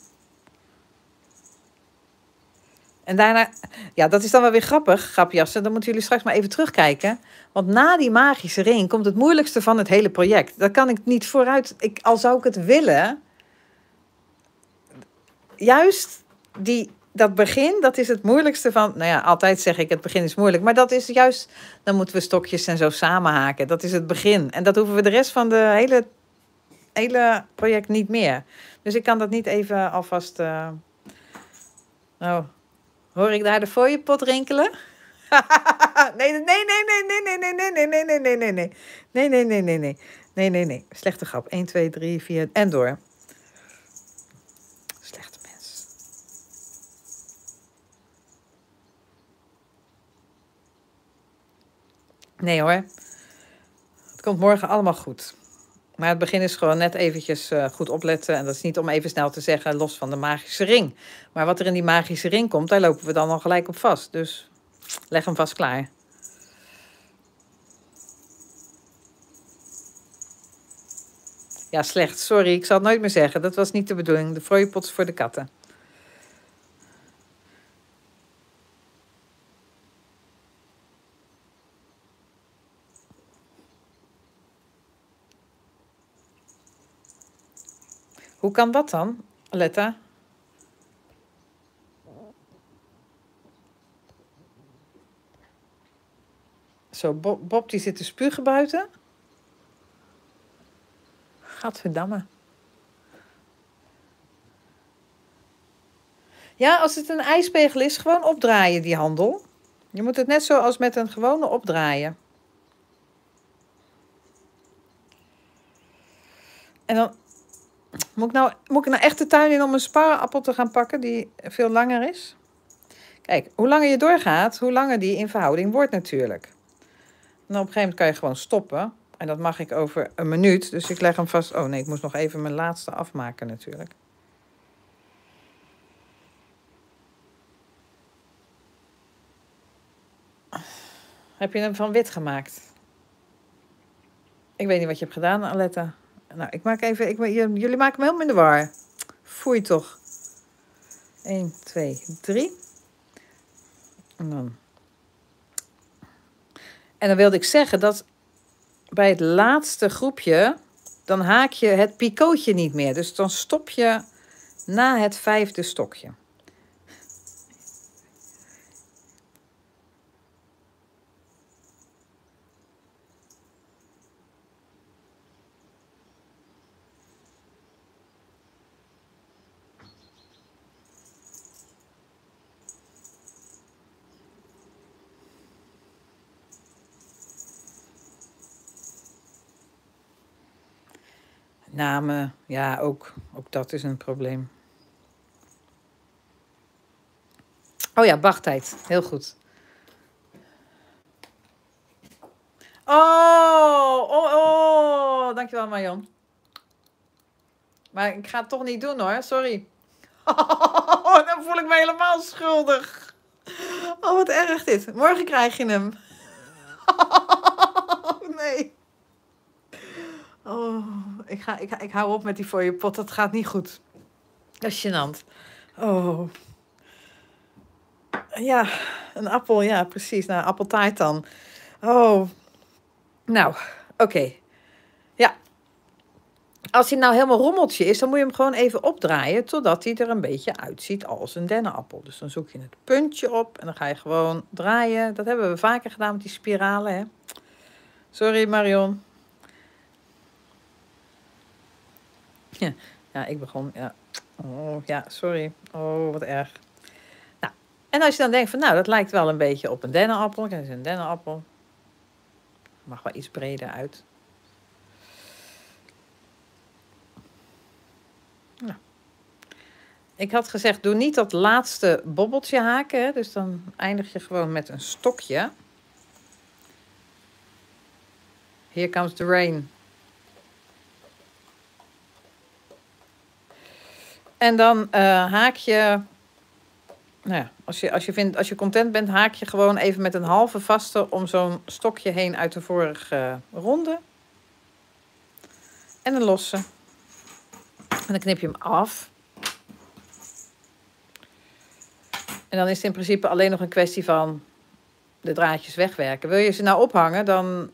En daarna, ja, dat is dan wel weer grappig, grapjassen. Dan moeten jullie straks maar even terugkijken. Want na die magische ring komt het moeilijkste van het hele project. Dat kan ik niet vooruit, al zou ik het willen. Juist dat begin, dat is het moeilijkste van... Nou ja, altijd zeg ik het begin is moeilijk. Maar dat is juist, dan moeten we stokjes en zo samenhaken. Dat is het begin. En dat hoeven we de rest van de hele project niet meer. Dus ik kan dat niet even alvast... Oh, hoor ik daar de fooienpot rinkelen? Nee, nee, nee, nee, nee, nee, nee, nee, nee, nee, nee, nee, nee. Nee, nee, nee, nee, nee. Nee, nee, nee. Slechte grap. 1, 2, 3, 4 en door. Slechte mens. Nee hoor. Het komt morgen allemaal goed. Maar het begin is gewoon net eventjes goed opletten. En dat is niet om even snel te zeggen, los van de magische ring. Maar wat er in die magische ring komt, daar lopen we dan al gelijk op vast. Dus leg hem vast klaar. Ja, slecht. Sorry, ik zal het nooit meer zeggen. Dat was niet de bedoeling. De fooienpot is voor de katten. Hoe kan dat dan, Aletta? Zo, Bob die zit te spugen buiten. Gadverdamme. Ja, als het een ijspegel is, gewoon opdraaien die handel. Je moet het net zoals met een gewone opdraaien. En dan moet ik nou echt de tuin in om een sparreappel te gaan pakken die veel langer is. Kijk, hoe langer je doorgaat, hoe langer die in verhouding wordt natuurlijk. En op een gegeven moment kan je gewoon stoppen. En dat mag ik over een minuut. Dus ik leg hem vast. Oh nee, ik moest nog even mijn laatste afmaken natuurlijk. Heb je hem van wit gemaakt? Ik weet niet wat je hebt gedaan, Aletta. Nou, jullie maken me helemaal in de war. Foei toch. 1, 2, 3. En dan wilde ik zeggen dat bij het laatste groepje, dan haak je het picootje niet meer. Dus dan stop je na het 5e stokje. Namen, ja, ook dat is een probleem. Oh ja, wachttijd. Heel goed. Oh, dankjewel Marion. Maar ik ga het toch niet doen hoor, sorry. Dan voel ik me helemaal schuldig. Oh, wat erg dit. Morgen krijg je hem. Oh, nee. Oh, ik hou op met die voor je pot. Dat gaat niet goed. Dat is gênant. Oh. Ja, een appel. Ja, precies. Nou, appeltaart dan. Oh. Nou, oké. Ja. Als hij nou helemaal rommeltje is, dan moet je hem gewoon even opdraaien totdat hij er een beetje uitziet als een dennenappel. Dus dan zoek je het puntje op en dan ga je gewoon draaien. Dat hebben we vaker gedaan met die spiralen, hè. Sorry, Marion. Ja, ik begon. Ja. Oh, ja, sorry. Oh, wat erg. Nou, en als je dan denkt van, nou, dat lijkt wel een beetje op een dennenappel. Kijk eens, een dennenappel. Mag wel iets breder uit. Nou. Ik had gezegd, doe niet dat laatste bobbeltje haken. Hè? Dus dan eindig je gewoon met een stokje. Here comes the rain. En dan haak je... Nou ja, als je content bent, haak je gewoon even met een halve vaste om zo'n stokje heen uit de vorige ronde. En een losse. En dan knip je hem af. En dan is het in principe alleen nog een kwestie van de draadjes wegwerken. Wil je ze nou ophangen,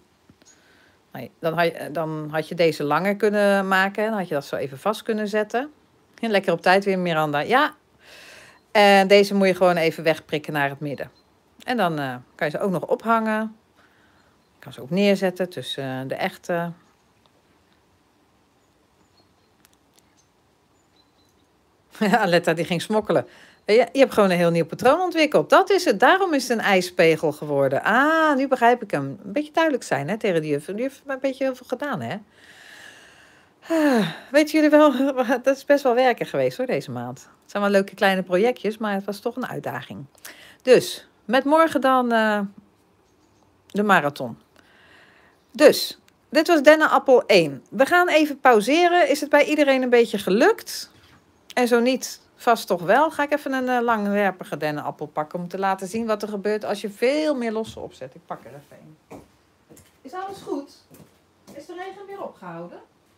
dan had je deze langer kunnen maken. Dan had je dat zo even vast kunnen zetten. En lekker op tijd weer, Miranda. Ja. En deze moet je gewoon even wegprikken naar het midden. En dan kan je ze ook nog ophangen. Je kan ze ook neerzetten tussen de echte. Aletta die ging smokkelen. Je hebt gewoon een heel nieuw patroon ontwikkeld. Dat is het. Daarom is het een ijspegel geworden. Ah, nu begrijp ik hem. Een beetje duidelijk zijn, hè, tegen die juf. Die heeft een beetje heel veel gedaan, hè. Weten jullie wel, dat is best wel werken geweest, hoor, deze maand. Het zijn wel leuke kleine projectjes, maar het was toch een uitdaging. Dus, met morgen dan de marathon. Dus, dit was dennenappel 1. We gaan even pauzeren. Is het bij iedereen een beetje gelukt? En zo niet, vast toch wel. Ga ik even een langwerpige dennenappel pakken om te laten zien wat er gebeurt als je veel meer losse opzet. Ik pak er even een. Is alles goed? Is de regen weer opgehouden?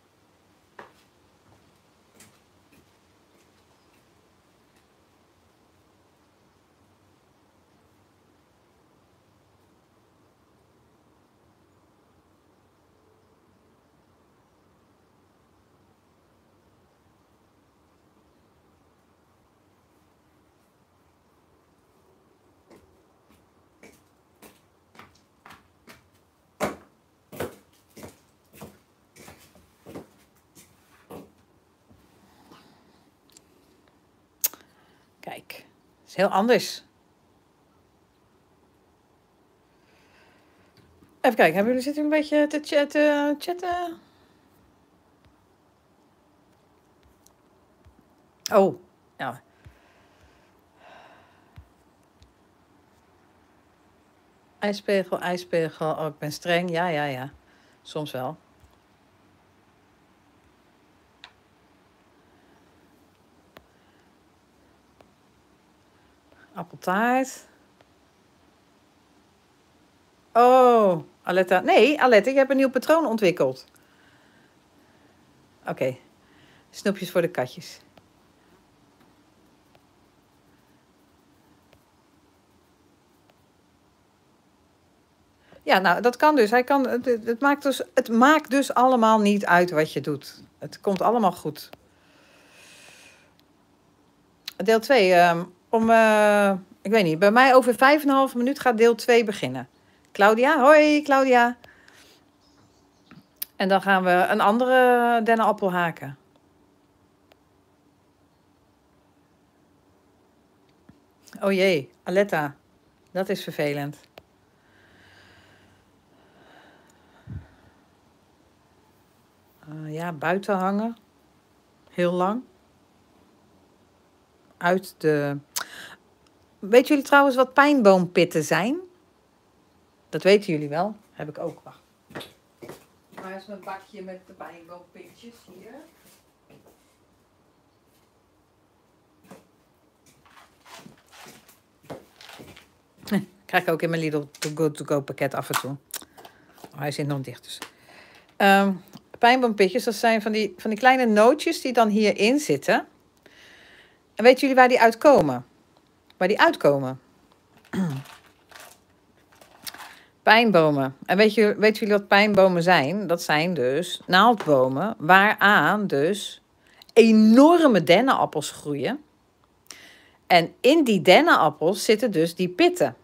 Kijk, het is heel anders. Even kijken, hebben jullie zitten een beetje te chatten? Oh, ja. IJspegel, ijspegel. Oh, ik ben streng. Ja. Soms wel. Appeltaart. Oh, Aletta. Nee, Aletta, je hebt een nieuw patroon ontwikkeld. Oké. Snoepjes voor de katjes. Ja, nou, dat kan dus. Het maakt dus allemaal niet uit wat je doet. Het komt allemaal goed. Deel 2. Ik weet niet, bij mij over 5,5 minuut gaat deel 2 beginnen. Claudia, hoi Claudia. En dan gaan we een andere dennenappel haken. Oh jee, Aletta. Dat is vervelend. Ja, buiten hangen. Heel lang. Uit de... Weet jullie trouwens wat pijnboompitten zijn? Dat weten jullie wel. Heb ik ook. Wacht. Waar is mijn bakje met de pijnboompitjes? Hier. Krijg ik ook in mijn Lidl to-go pakket af en toe. Oh, hij zit nog dicht dus. Pijnboompitjes, dat zijn van die kleine nootjes die dan hierin zitten. En weten jullie waar die uitkomen? Waar die uitkomen? Pijnbomen. En weten jullie wat pijnbomen zijn? Dat zijn dus naaldbomen waaraan dus enorme dennenappels groeien. En in die dennenappels zitten dus die pitten.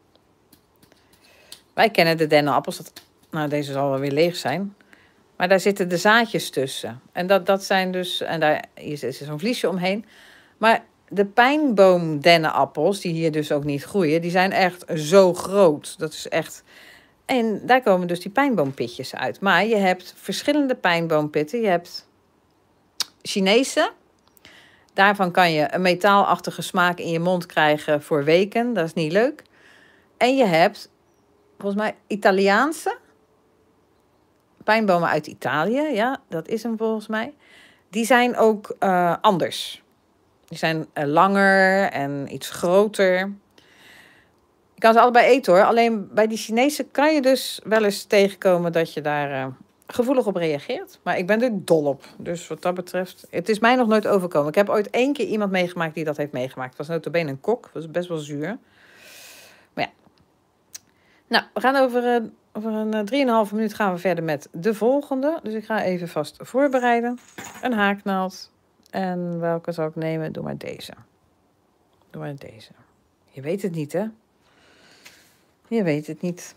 Wij kennen de dennenappels. Nou, deze zal wel weer leeg zijn. Maar daar zitten de zaadjes tussen. En dat zijn dus... En daar is zo'n vliesje omheen. Maar de pijnboomdennenappels, die hier dus ook niet groeien, die zijn echt zo groot. Dat is echt... En daar komen dus die pijnboompitjes uit. Maar je hebt verschillende pijnboompitten. Je hebt Chinese. Daarvan kan je een metaalachtige smaak in je mond krijgen voor weken. Dat is niet leuk. En je hebt, volgens mij, Italiaanse pijnbomen uit Italië. Ja, dat is hem volgens mij. Die zijn ook anders. Die zijn langer en iets groter. Je kan ze allebei eten hoor. Alleen bij die Chinese kan je dus wel eens tegenkomen dat je daar gevoelig op reageert. Maar ik ben er dol op. Dus wat dat betreft, het is mij nog nooit overkomen. Ik heb ooit 1 keer iemand meegemaakt die dat heeft meegemaakt. Het was nota bene een kok. Dat was best wel zuur. Maar ja. Nou, we gaan over een 3,5 minuut gaan we verder met de volgende. Dus ik ga even vast voorbereiden. Een haaknaald. En welke zal ik nemen? Doe maar deze. Doe maar deze. Je weet het niet, hè? Je weet het niet.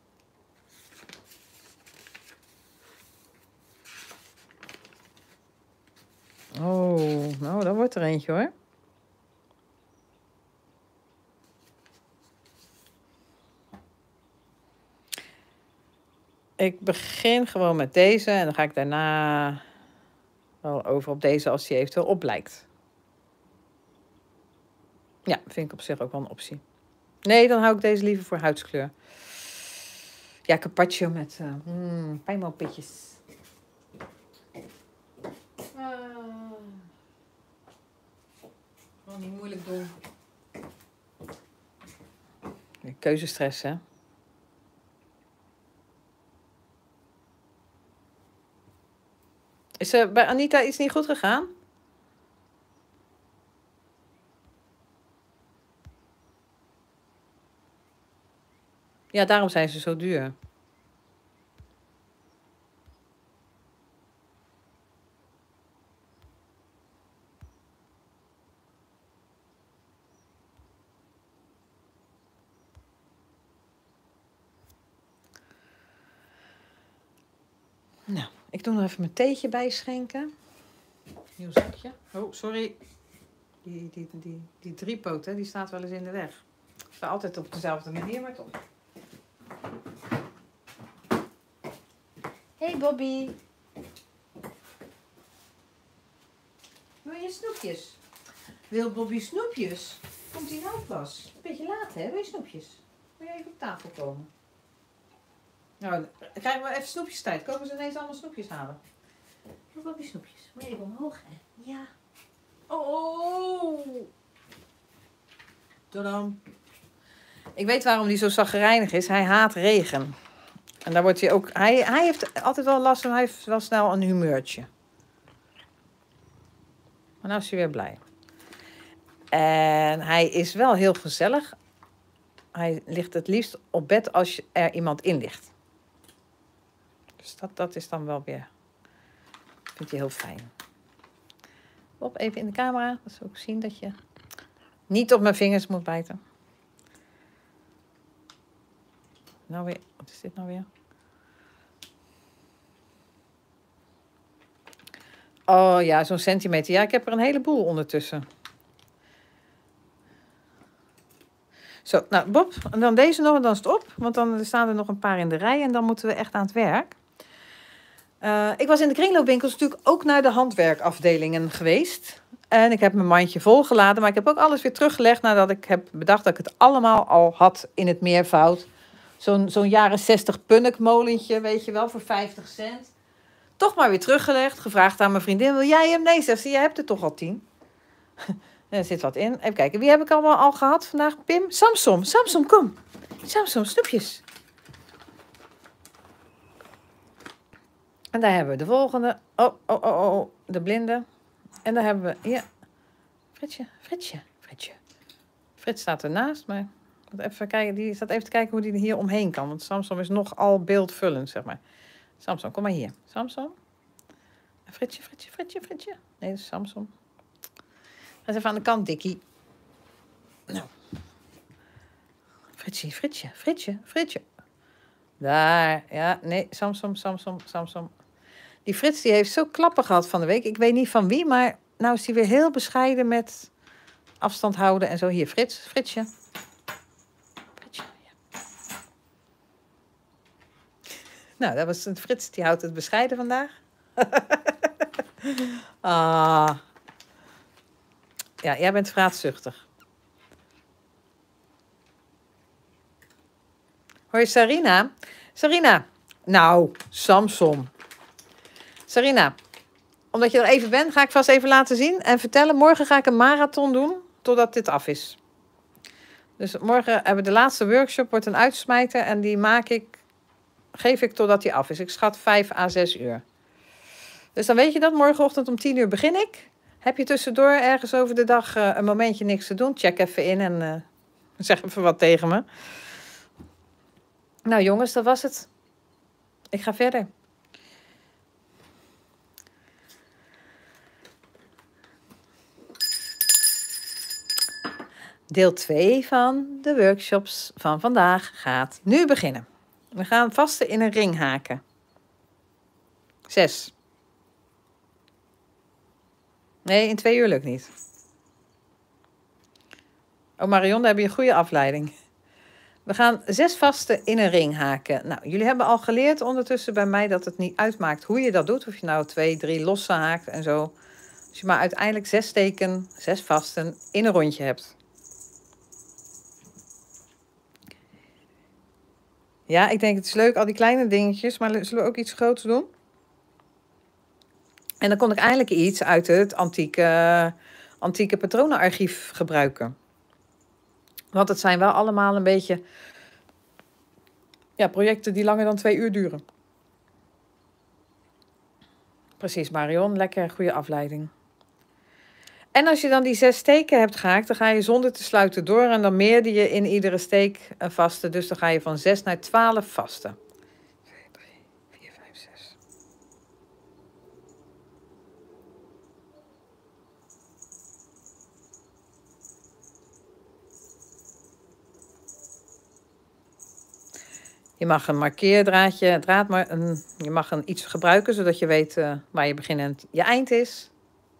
Oh, nou, dat wordt er eentje, hoor. Ik begin gewoon met deze en dan ga ik daarna wel over op deze als die eventueel op lijkt. Ja, vind ik op zich ook wel een optie. Nee, dan hou ik deze liever voor huidskleur. Ja, carpaccio met pijnboompitjes. Gewoon niet moeilijk doen. Keuzestress, hè? Is er bij Anita iets niet goed gegaan? Ja, daarom zijn ze zo duur. Nou, ik doe nog even mijn theetje bijschenken. Nieuw zakje. Oh, sorry. Die driepoot, hè, die staat wel eens in de weg. Ik sta altijd op dezelfde manier, maar toch. Hey Bobby. Wil je snoepjes? Wil Bobby snoepjes? Komt hij nou pas? Een beetje laat, hè? Wil je snoepjes? Wil je even op tafel komen? Nou, dan krijgen we even snoepjestijd. Komen ze ineens allemaal snoepjes halen? Wil Bobby snoepjes? Wil je even omhoog, hè? Ja. Oh! Tadam. Ik weet waarom hij zo chagrijnig is. Hij haat regen. En daar wordt hij ook... Hij heeft altijd wel last van... Hij heeft wel snel een humeurtje. Maar nou is hij weer blij. En hij is wel heel gezellig. Hij ligt het liefst op bed als er iemand in ligt. Dus dat is dan wel weer... Vindt hij heel fijn. Op, even in de camera. Dat ze ook zien dat je niet op mijn vingers moet bijten. Nou weer, wat is dit nou weer? Oh ja, zo'n centimeter. Ja, ik heb er een heleboel ondertussen. Zo, nou Bob, en dan deze nog en dan is het op. Want dan staan er nog een paar in de rij en dan moeten we echt aan het werk. Ik was in de kringloopwinkels natuurlijk ook naar de handwerkafdelingen geweest. En ik heb mijn mandje volgeladen, maar ik heb ook alles weer teruggelegd nadat ik heb bedacht dat ik het allemaal al had in het meervoud. Zo'n jaren 60 punnikmolentje, weet je wel, voor 50 cent. Toch maar weer teruggelegd, gevraagd aan mijn vriendin, wil jij hem? Nee, zegt ze, jij hebt er toch al 10. Er zit wat in. Even kijken, wie heb ik allemaal al gehad vandaag? Pim? Samson, kom. Samsung snoepjes. En daar hebben we de volgende. Oh, de blinde. En daar hebben we hier. Fritsje. Frits staat ernaast, maar even kijken, die staat even te kijken hoe die er hier omheen kan. Want Samsung is nogal beeldvullend, zeg maar. Samsung, kom maar hier. Samsung. Fritsje. Nee, dat is Samsung. Ga eens even aan de kant, Dikkie. Nou. Fritsje. Daar, ja, nee, Samsung. Die Frits die heeft zo klappen gehad van de week. Ik weet niet van wie, maar nou is hij weer heel bescheiden met afstand houden en zo. Hier, Fritsje. Ja. Nou, dat was een Frits, die houdt het bescheiden vandaag. Ja, jij bent vraatzuchtig. Hoi, Sarina. Nou, Samsung. Sarina, omdat je er even bent, ga ik vast even laten zien en vertellen. Morgen ga ik een marathon doen, totdat dit af is. Dus morgen hebben we de laatste workshop, wordt een uitsmijter. En die geef ik totdat die af is. Ik schat 5 à 6 uur. Dus dan weet je dat, morgenochtend om 10 uur begin ik. Heb je tussendoor ergens over de dag een momentje niks te doen? Check even in en zeg even wat tegen me. Nou jongens, dat was het. Ik ga verder. Deel 2 van de workshops van vandaag gaat nu beginnen. We gaan vasten in een ring haken. 6. Nee, in 2 uur lukt niet. Oh Marion, daar heb je een goede afleiding. We gaan 6 vasten in een ring haken. Nou, jullie hebben al geleerd ondertussen bij mij dat het niet uitmaakt hoe je dat doet. Of je nou 2, 3 losse haakt en zo. Als je maar uiteindelijk 6 steken, 6 vasten in een rondje hebt. Ja, ik denk het is leuk, al die kleine dingetjes. Maar zullen we ook iets groots doen? En dan kon ik eindelijk iets uit het antieke patronenarchief gebruiken. Want het zijn wel allemaal een beetje projecten die langer dan 2 uur duren. Precies, Marion. Lekker, goede afleiding. En als je dan die 6 steken hebt gehaakt, dan ga je zonder te sluiten door. En dan meerde je in iedere steek een vaste. Dus dan ga je van 6 naar 12 vasten. 2, 3, 4, 5, 6. Je mag een markeerdraadje, je mag iets gebruiken, zodat je weet waar je begin en je eind is.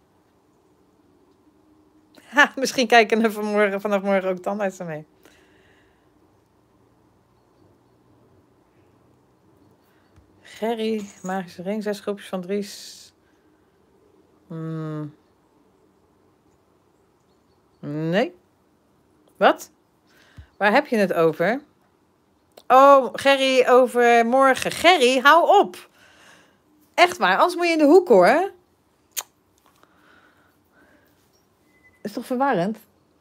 Ha, misschien kijken er vanaf morgen ook tandartsen mee. Gerry, magische ring, 6 groepjes van 3. Nee. Wat? Waar heb je het over? Oh, Gerry, over morgen. Gerry, hou op. Echt waar, anders moet je in de hoek hoor. Is toch verwarrend?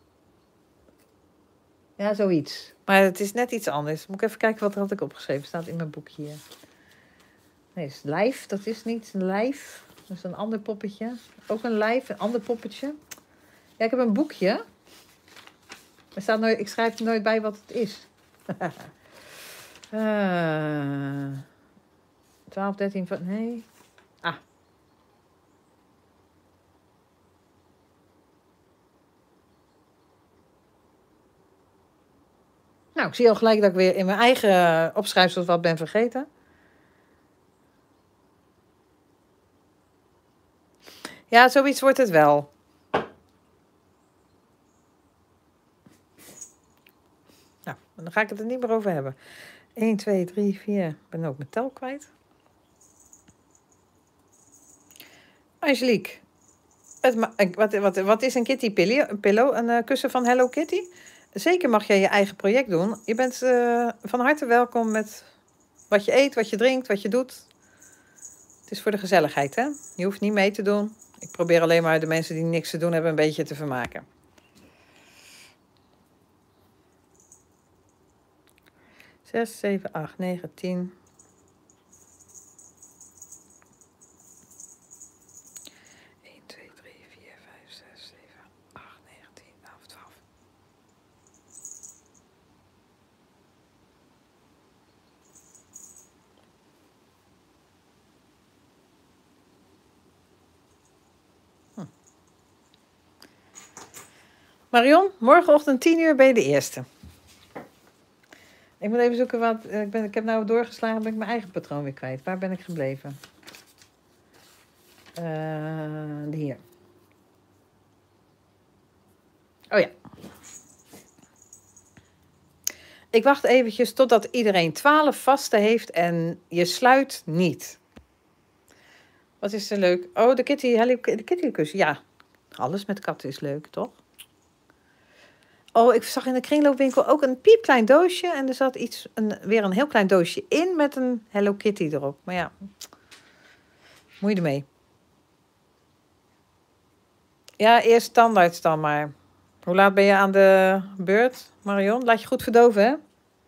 Ja, zoiets. Maar het is net iets anders. Moet ik even kijken wat er had ik opgeschreven. Staat in mijn boekje hier. Nee, is lijf. Dat is niet een lijf. Dat is een ander poppetje. Ook een lijf, een ander poppetje. Ja, ik heb een boekje. Er staat nooit, ik schrijf er nooit bij wat het is. 12, 13 van... Nee. Ah. Nou, ik zie al gelijk dat ik weer in mijn eigen opschrijfsel wat ben vergeten. Ja, zoiets wordt het wel. Nou, dan ga ik het er niet meer over hebben. 1, 2, 3, 4. Ik ben ook mijn tel kwijt. Angelique. Wat is een kitty pillow? Een kussen van Hello Kitty? Zeker mag jij je eigen project doen. Je bent van harte welkom met wat je eet, wat je drinkt, wat je doet. Het is voor de gezelligheid, hè? Je hoeft niet mee te doen. Ik probeer alleen maar de mensen die niks te doen hebben een beetje te vermaken. 6, 7, 8, 9, 10. 1, 2, 3, 4, 5, 6, 7, 8, 9, 10, 11, 12. Marion, morgenochtend 10 uur ben je de eerste. Ik moet even zoeken wat... Ik heb nou doorgeslagen, ben ik mijn eigen patroon weer kwijt. Waar ben ik gebleven? Hier. Oh ja. Ik wacht eventjes totdat iedereen 12 vasten heeft en je sluit niet. Wat is er leuk? Oh, de kitty kussen. Ja, alles met katten is leuk, toch? Oh, ik zag in de kringloopwinkel ook een piepklein doosje. En er zat weer een heel klein doosje in met een Hello Kitty erop. Maar ja, moet je ermee. Ja, eerst tandarts dan maar. Hoe laat ben je aan de beurt, Marion? Laat je goed verdoven, hè?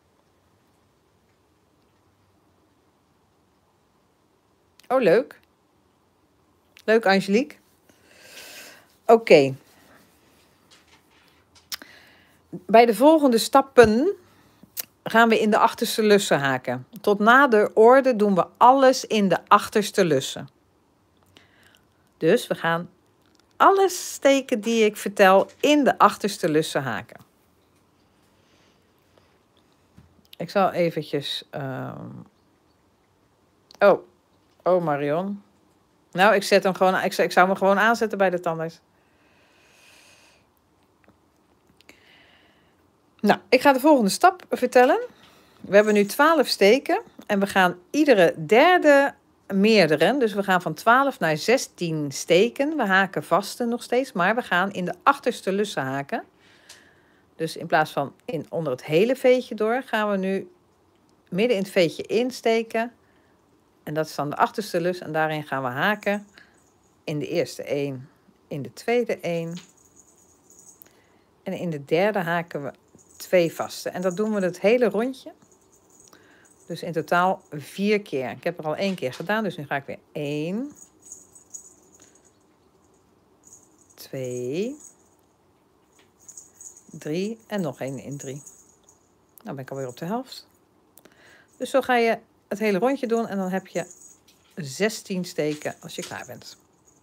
Oh, leuk. Leuk, Angelique. Oké. Bij de volgende stappen gaan we in de achterste lussen haken. Tot nader orde doen we alles in de achterste lussen. Dus we gaan alle steken die ik vertel in de achterste lussen haken. Ik zal eventjes... Oh, Marion. Nou, ik zet hem gewoon. Ik zou hem gewoon aanzetten bij de tandarts. Nou, ik ga de volgende stap vertellen. We hebben nu 12 steken en we gaan iedere derde meerderen. Dus we gaan van 12 naar 16 steken. We haken vasten nog steeds, maar we gaan in de achterste lussen haken. Dus in plaats van onder het hele veetje door, gaan we nu midden in het veetje insteken. En dat is dan de achterste lus en daarin gaan we haken. In de eerste 1, in de tweede 1. En in de derde haken we 2 vaste. En dat doen we het hele rondje. Dus in totaal 4 keer. Ik heb er al 1 keer gedaan, dus nu ga ik weer 1, 2, 3 en nog 1 in 3. Dan ben ik alweer op de helft. Dus zo ga je het hele rondje doen en dan heb je 16 steken als je klaar bent.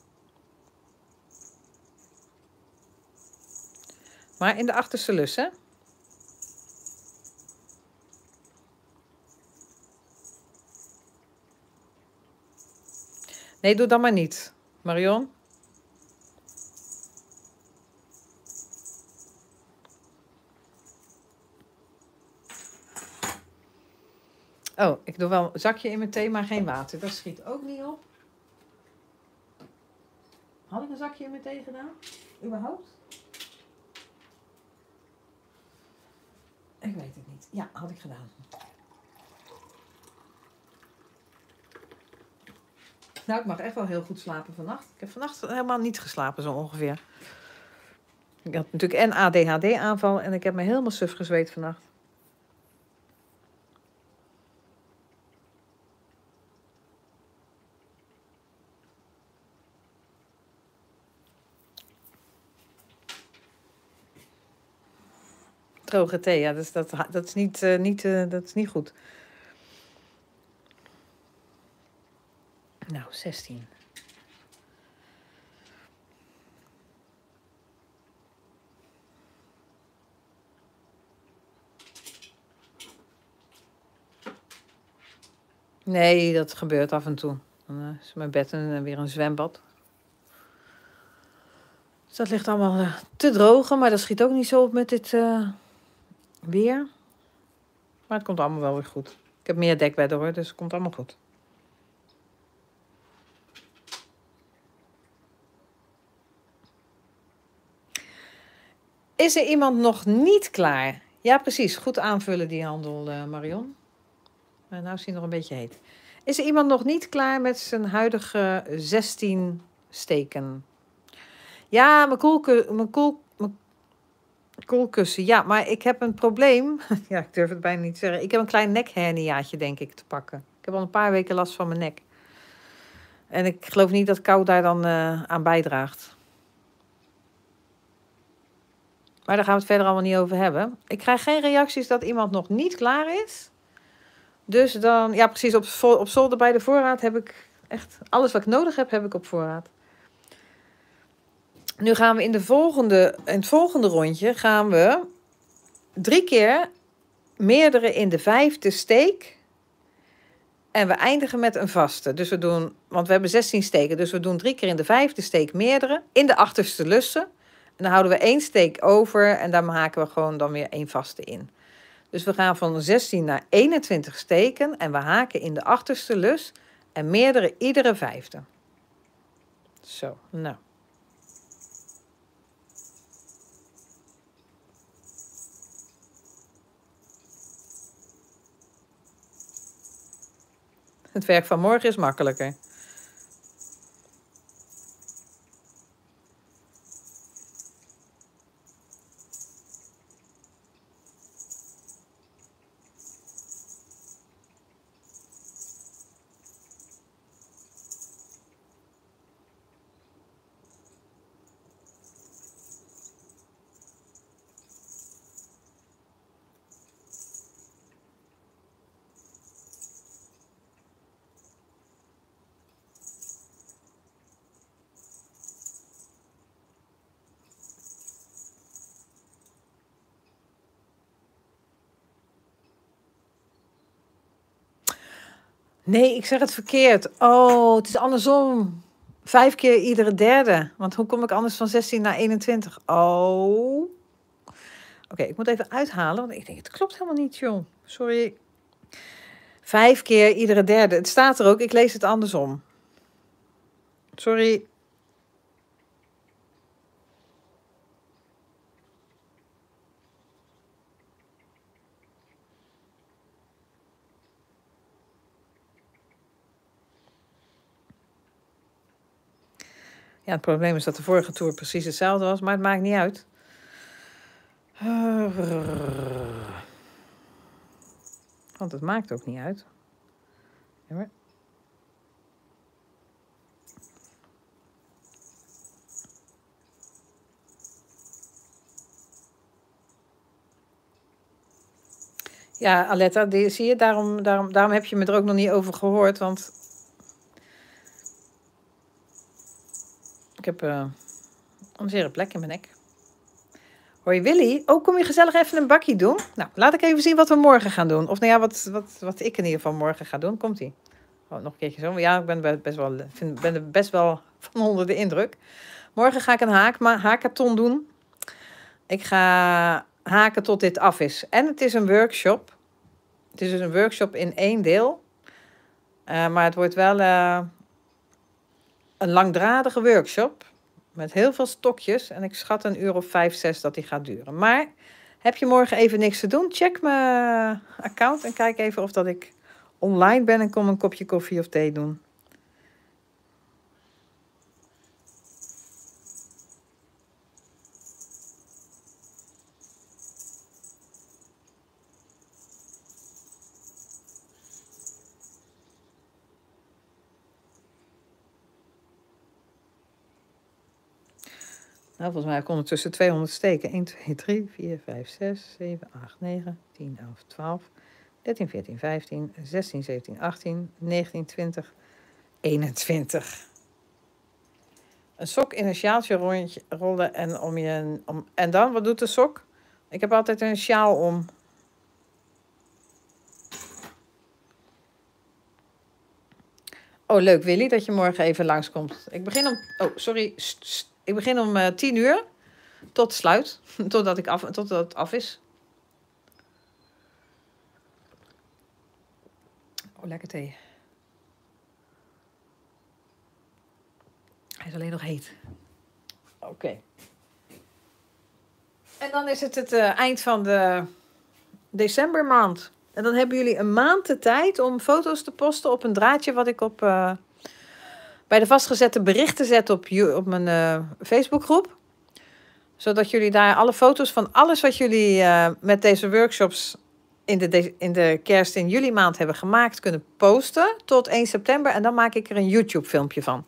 Maar in de achterste lus, hè? Nee, doe dat maar niet, Marion. Oh, ik doe wel een zakje in mijn thee, maar geen water. Dat schiet ook niet op. Had ik een zakje in mijn thee gedaan? Überhaupt? Ik weet het niet. Ja, had ik gedaan. Nou, ik mag echt wel heel goed slapen vannacht. Ik heb vannacht helemaal niet geslapen, zo ongeveer. Ik had natuurlijk een ADHD-aanval en ik heb me helemaal suf gezweet vannacht. Droge thee, ja, dat is niet goed. Nou, 16. Nee, dat gebeurt af en toe. Dan is mijn bed weer een zwembad. Dus dat ligt allemaal te drogen, maar dat schiet ook niet zo op met dit weer. Maar het komt allemaal wel weer goed. Ik heb meer dekbedden hoor, dus het komt allemaal goed. Is er iemand nog niet klaar? Ja, precies. Goed aanvullen die handel, Marion. Nou is hij nog een beetje heet. Is er iemand nog niet klaar met zijn huidige 16 steken? Ja, Koelkussen, ja, maar ik heb een probleem. Ja, ik durf het bijna niet te zeggen. Ik heb een klein nekherniaatje, denk ik, te pakken. Ik heb al een paar weken last van mijn nek. En ik geloof niet dat kou daar dan aan bijdraagt. Maar daar gaan we het verder allemaal niet over hebben. Ik krijg geen reacties dat iemand nog niet klaar is. Dus dan, ja precies, op zolder bij de voorraad heb ik echt alles wat ik nodig heb, heb ik op voorraad. Nu gaan we in het volgende rondje gaan we 3 keer meerdere in de 5e steek. En we eindigen met een vaste. Dus we doen, want we hebben 16 steken. Dus we doen 3 keer in de 5e steek meerdere. In de achterste lussen. En dan houden we 1 steek over. En daar haken we gewoon dan weer 1 vaste in. Dus we gaan van 16 naar 21 steken. En we haken in de achterste lus. En meerdere iedere 5e. Zo, nou. Het werk van morgen is makkelijker. Nee, ik zeg het verkeerd. Oh, het is andersom. 5 keer iedere derde. Want hoe kom ik anders van 16 naar 21? Oh. Oké, ik moet even uithalen. Want ik denk, het klopt helemaal niet, joh. Sorry. 5 keer iedere derde. Het staat er ook. Ik lees het andersom. Sorry. Ja, het probleem is dat de vorige tour precies hetzelfde was, maar het maakt niet uit. Want het maakt ook niet uit. Ja, ja, Aletta, zie je, daarom heb je me er ook nog niet over gehoord, want ik heb een zere plek in mijn nek. Hoi Willy, kom je gezellig even een bakkie doen? Nou, laat ik even zien wat we morgen gaan doen. Of nou ja, wat ik in ieder geval morgen ga doen. Komt-ie. Oh, nog een keertje zo. Ja, ik ben er best wel van onder de indruk. Morgen ga ik een haakathon doen. Ik ga haken tot dit af is. En het is een workshop. Het is dus een workshop in 1 deel. Maar het wordt wel een langdradige workshop. Met heel veel stokjes. En ik schat 1 uur of 5, 6 dat die gaat duren. Maar heb je morgen even niks te doen? Check mijn account en kijk even of dat ik online ben. En kom een kopje koffie of thee doen. Nou, volgens mij heb ik ondertussen 200 steken. 1, 2, 3, 4, 5, 6, 7, 8, 9, 10, 11, 12, 13, 14, 15, 16, 17, 18, 19, 20, 21. Een sok in een sjaaltje rollen en en dan, wat doet de sok? Ik heb altijd een sjaal om. Oh, leuk Willy, dat je morgen even langskomt. Ik begin om... Oh, sorry. Ik begin om 10 uur. Tot sluit. Totdat het af is. Oh, lekker thee. Hij is alleen nog heet. Oké. En dan is het eind van de decembermaand. En dan hebben jullie een maand de tijd om foto's te posten op een draadje wat ik bij de vastgezette berichten zet op mijn Facebookgroep. Zodat jullie daar alle foto's van alles wat jullie met deze workshops in de kerst in juli maand hebben gemaakt kunnen posten tot 1 september. En dan maak ik er een YouTube filmpje van.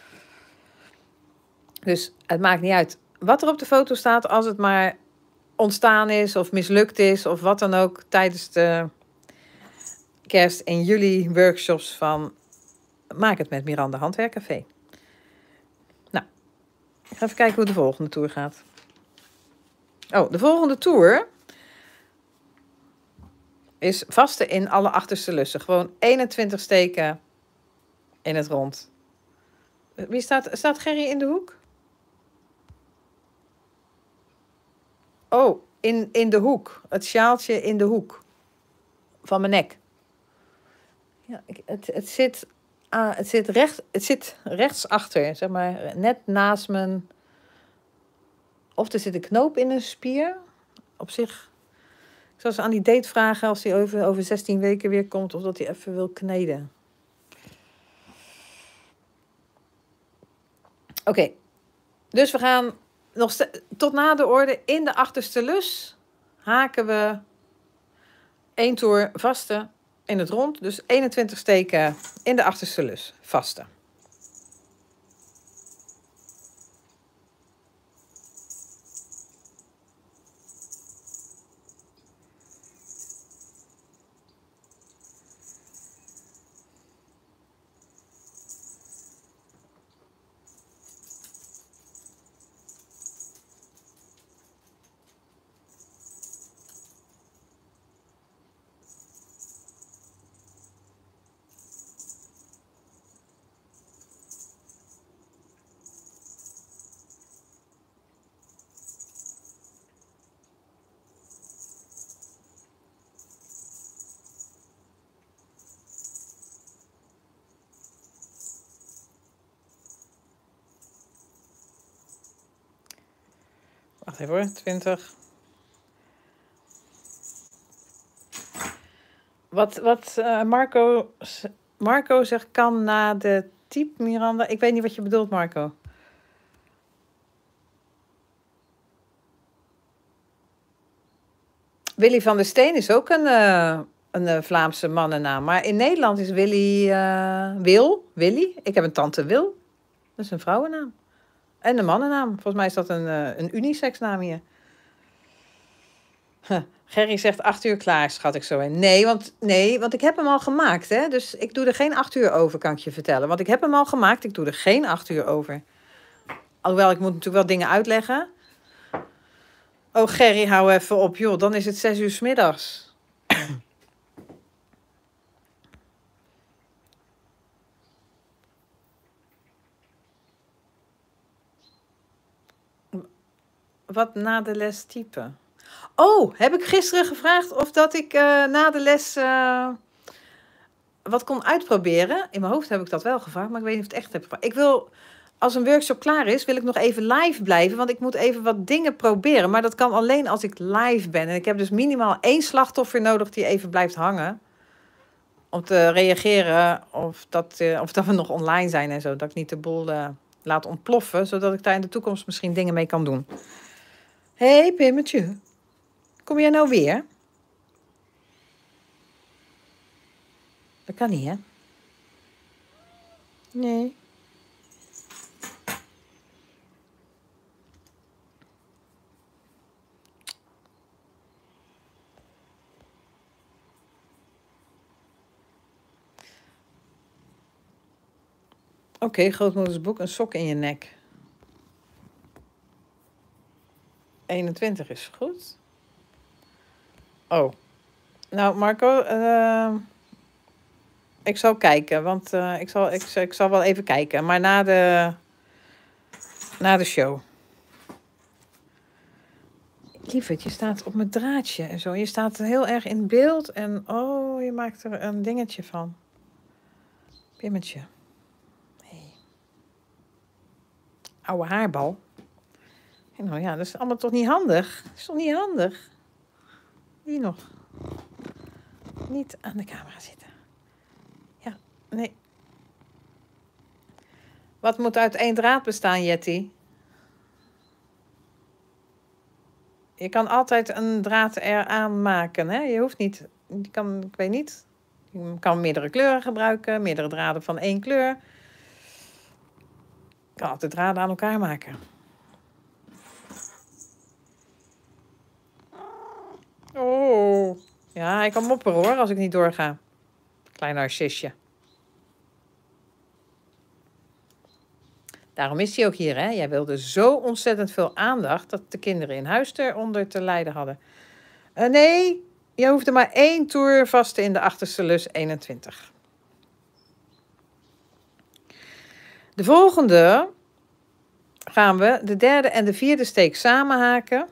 Dus het maakt niet uit wat er op de foto staat, als het maar ontstaan is of mislukt is of wat dan ook tijdens de kerst in juli workshops van Maak het met Miranda Handwerkcafé. Nou, ik ga even kijken hoe de volgende tour gaat. Oh, de volgende tour is vasten in alle achterste lussen. Gewoon 21 steken in het rond. Wie staat Gerry in de hoek? Oh, in de hoek. Het sjaaltje in de hoek. Van mijn nek. Ja, het zit rechts achter. Zeg maar, net naast mijn... Of er zit een knoop in een spier. Op zich... Ik zal ze aan die date vragen als hij over 16 weken weer komt. Of dat hij even wil kneden. Oké. Dus we gaan tot na de orde in de achterste lus. Haken we 1 toer vasten in het rond. Dus 21 steken in de achterste lus. Vasten. Wacht even hoor, 20. Wat Marco zegt, kan na de type Miranda. Ik weet niet wat je bedoelt, Marco. Willy van der Steen is ook een Vlaamse mannennaam. Maar in Nederland is Willy Willy. Ik heb een tante Wil. Dat is een vrouwennaam. En een mannennaam. Volgens mij is dat een uniseksnaam hier. Gerry zegt 8 uur klaar, schat ik zo in. Nee, want ik heb hem al gemaakt. Hè? Dus ik doe er geen 8 uur over, kan ik je vertellen. Want ik heb hem al gemaakt, ik doe er geen 8 uur over. Alhoewel, ik moet natuurlijk wel dingen uitleggen. Oh, Gerry, hou even op, joh. Dan is het 6 uur 's middags. Wat na de les typen? Oh, heb ik gisteren gevraagd of dat ik na de les wat kon uitproberen? In mijn hoofd heb ik dat wel gevraagd, maar ik weet niet of ik het echt heb gevraagd. Ik wil, als een workshop klaar is, wil ik nog even live blijven, want ik moet even wat dingen proberen. Maar dat kan alleen als ik live ben. En ik heb dus minimaal 1 slachtoffer nodig die even blijft hangen. Om te reageren of dat we nog online zijn en zo. Dat ik niet de boel laat ontploffen, zodat ik daar in de toekomst misschien dingen mee kan doen. Hey, Pimmetje. Kom jij nou weer? Dat kan niet, hè? Nee. Oké, grootmoeders boek, een sok in je nek. 21 is goed. Oh. Nou, Marco, ik zal kijken, want ik zal wel even kijken. Maar na de show. Lieverd, je staat op mijn draadje en zo. Je staat heel erg in beeld en oh, je maakt er een dingetje van. Pimmetje. Hey. Oude haarbal. Nou ja, dat is allemaal toch niet handig? Dat is toch niet handig? Hier nog. Niet aan de camera zitten. Ja, nee. Wat moet uit 1 draad bestaan, Jetty? Je kan altijd een draad eraan maken. Hè? Je hoeft niet, je kan, ik weet niet, je kan meerdere kleuren gebruiken, meerdere draden van één kleur. Je kan altijd draden aan elkaar maken. Oh, ja, hij kan mopperen hoor, als ik niet doorga. Klein narcisje. Daarom is hij ook hier, hè. Jij wilde zo ontzettend veel aandacht dat de kinderen in huis eronder te lijden hadden. Nee, je hoefde maar 1 toer vasten in de achterste lus 21. De volgende gaan we de derde en de vierde steek samen haken.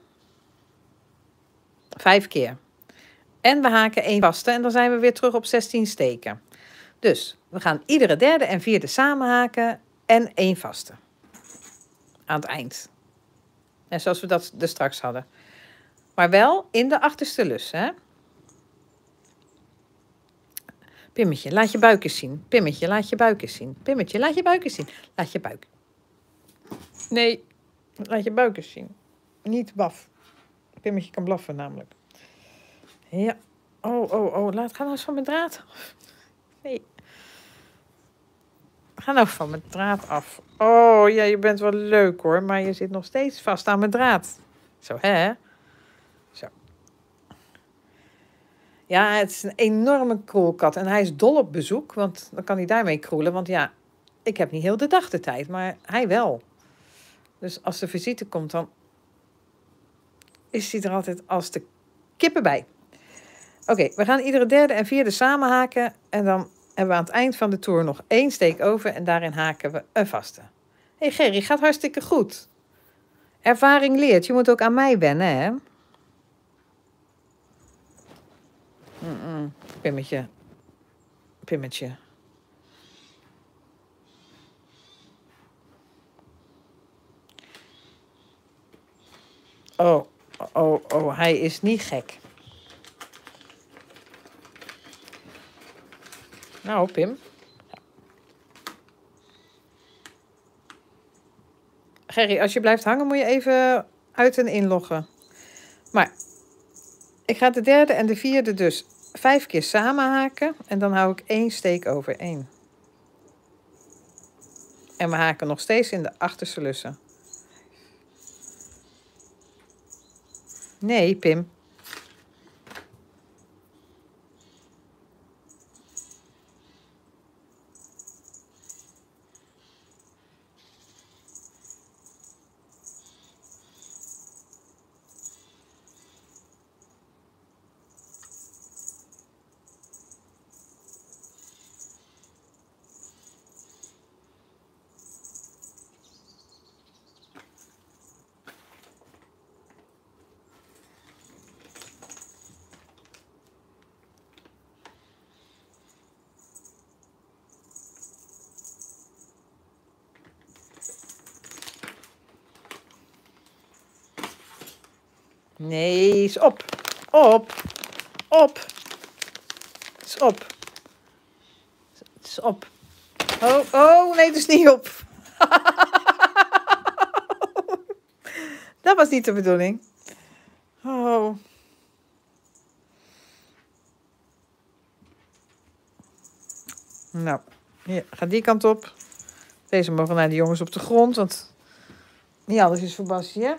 5 keer. En we haken 1 vaste en dan zijn we weer terug op 16 steken. Dus we gaan iedere derde en vierde samen haken en 1 vaste. Aan het eind. En zoals we dat er straks hadden. Maar wel in de achterste lus, hè. Pimmetje, laat je buik eens zien. Pimmetje, laat je buik eens zien. Pimmetje, laat je buik eens zien. Laat je buik. Nee, laat je buik eens zien. Niet blaf. Pimmetje kan blaffen namelijk. Ja. Oh. Ga nou eens van mijn draad af. Nee. Ga nou van mijn draad af. Oh, ja, je bent wel leuk hoor. Maar je zit nog steeds vast aan mijn draad. Zo, hè? Zo. Ja, het is een enorme kroelkat. En hij is dol op bezoek. Want dan kan hij daarmee kroelen. Want ja, ik heb niet heel de dag de tijd. Maar hij wel. Dus als de visite komt, dan is hij er altijd als de kippen bij. Oké, we gaan iedere derde en vierde samen haken. En dan hebben we aan het eind van de toer nog 1 steek over. En daarin haken we een vaste. Hé Gerry, gaat hartstikke goed. Ervaring leert. Je moet ook aan mij wennen, hè? Pimmetje. Pimmetje. Oh, hij is niet gek. Nou, Pim. Gerry, als je blijft hangen moet je even uit en inloggen. Maar ik ga de derde en de vierde dus 5 keer samen haken. En dan hou ik 1 steek over 1. En we haken nog steeds in de achterste lussen. Nee, Pim. Nee, is op. Op. Is op. Het is op. Oh, nee, het is niet op. Dat was niet de bedoeling. Oh. Nou, hier, ga die kant op. Deze mogen naar de jongens op de grond, want niet alles is voor Basje, hè?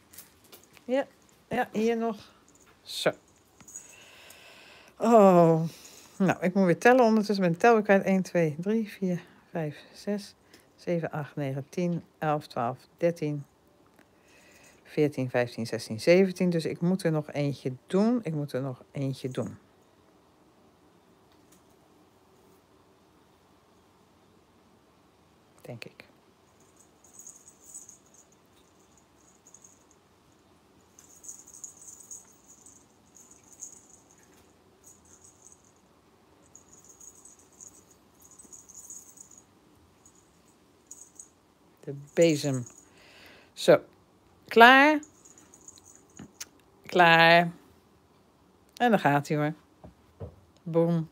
Ja, hier nog. Zo. Oh. Nou, ik moet weer tellen ondertussen. Met een tel kwijt. 1, 2, 3, 4, 5, 6, 7, 8, 9, 10, 11, 12, 13, 14, 15, 16, 17. Dus ik moet er nog eentje doen. Denk ik. De bezem. Zo. Klaar. En dan gaat hij hoor. Boom.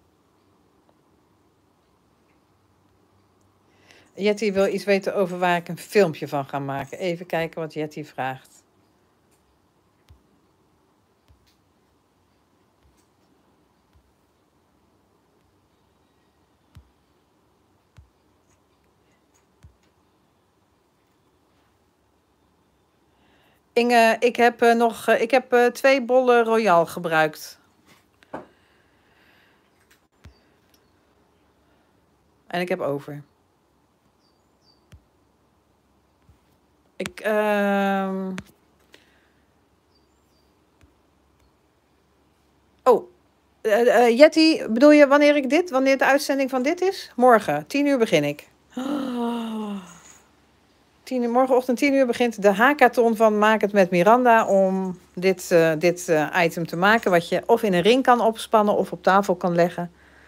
Jetty wil iets weten over waar ik een filmpje van ga maken. Even kijken wat Jetty vraagt. Inge, ik heb 2 bollen Royal gebruikt. En ik heb over. Oh, Jetty, bedoel je wanneer de uitzending van dit is? Morgen, 10 uur begin ik. 10 uur, morgenochtend 10 uur begint de hackathon van Maak het met Miranda om dit item te maken, wat je of in een ring kan opspannen of op tafel kan leggen.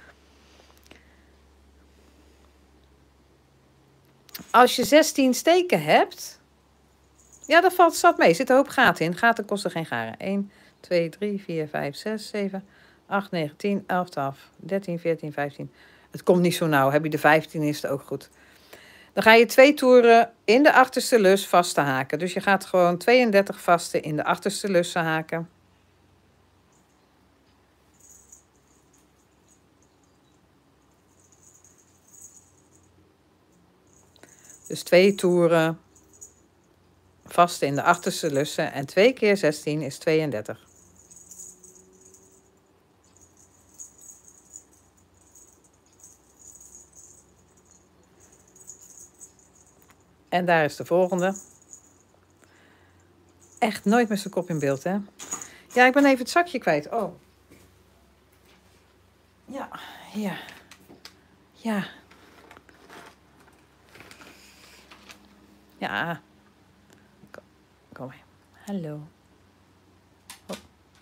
Als je 16 steken hebt, ja, dat zat mee. Er zit een hoop gaten in. Gaten kosten geen garen. 1, 2, 3, 4, 5, 6, 7, 8, 9, 10, 11, 12, 13, 14, 15. Het komt niet zo nauw. Heb je de 15 is het ook goed. Dan ga je 2 toeren in de achterste lus vast te haken. Dus je gaat gewoon 32 vasten in de achterste lussen haken. Dus 2 toeren vasten in de achterste lussen. En 2 keer 16 is 32. En daar is de volgende. Echt nooit met zijn kop in beeld, hè? Ja, ik ben even het zakje kwijt. Oh. Ja, ja. Ja. Ja. Kom maar. Hallo. Oh.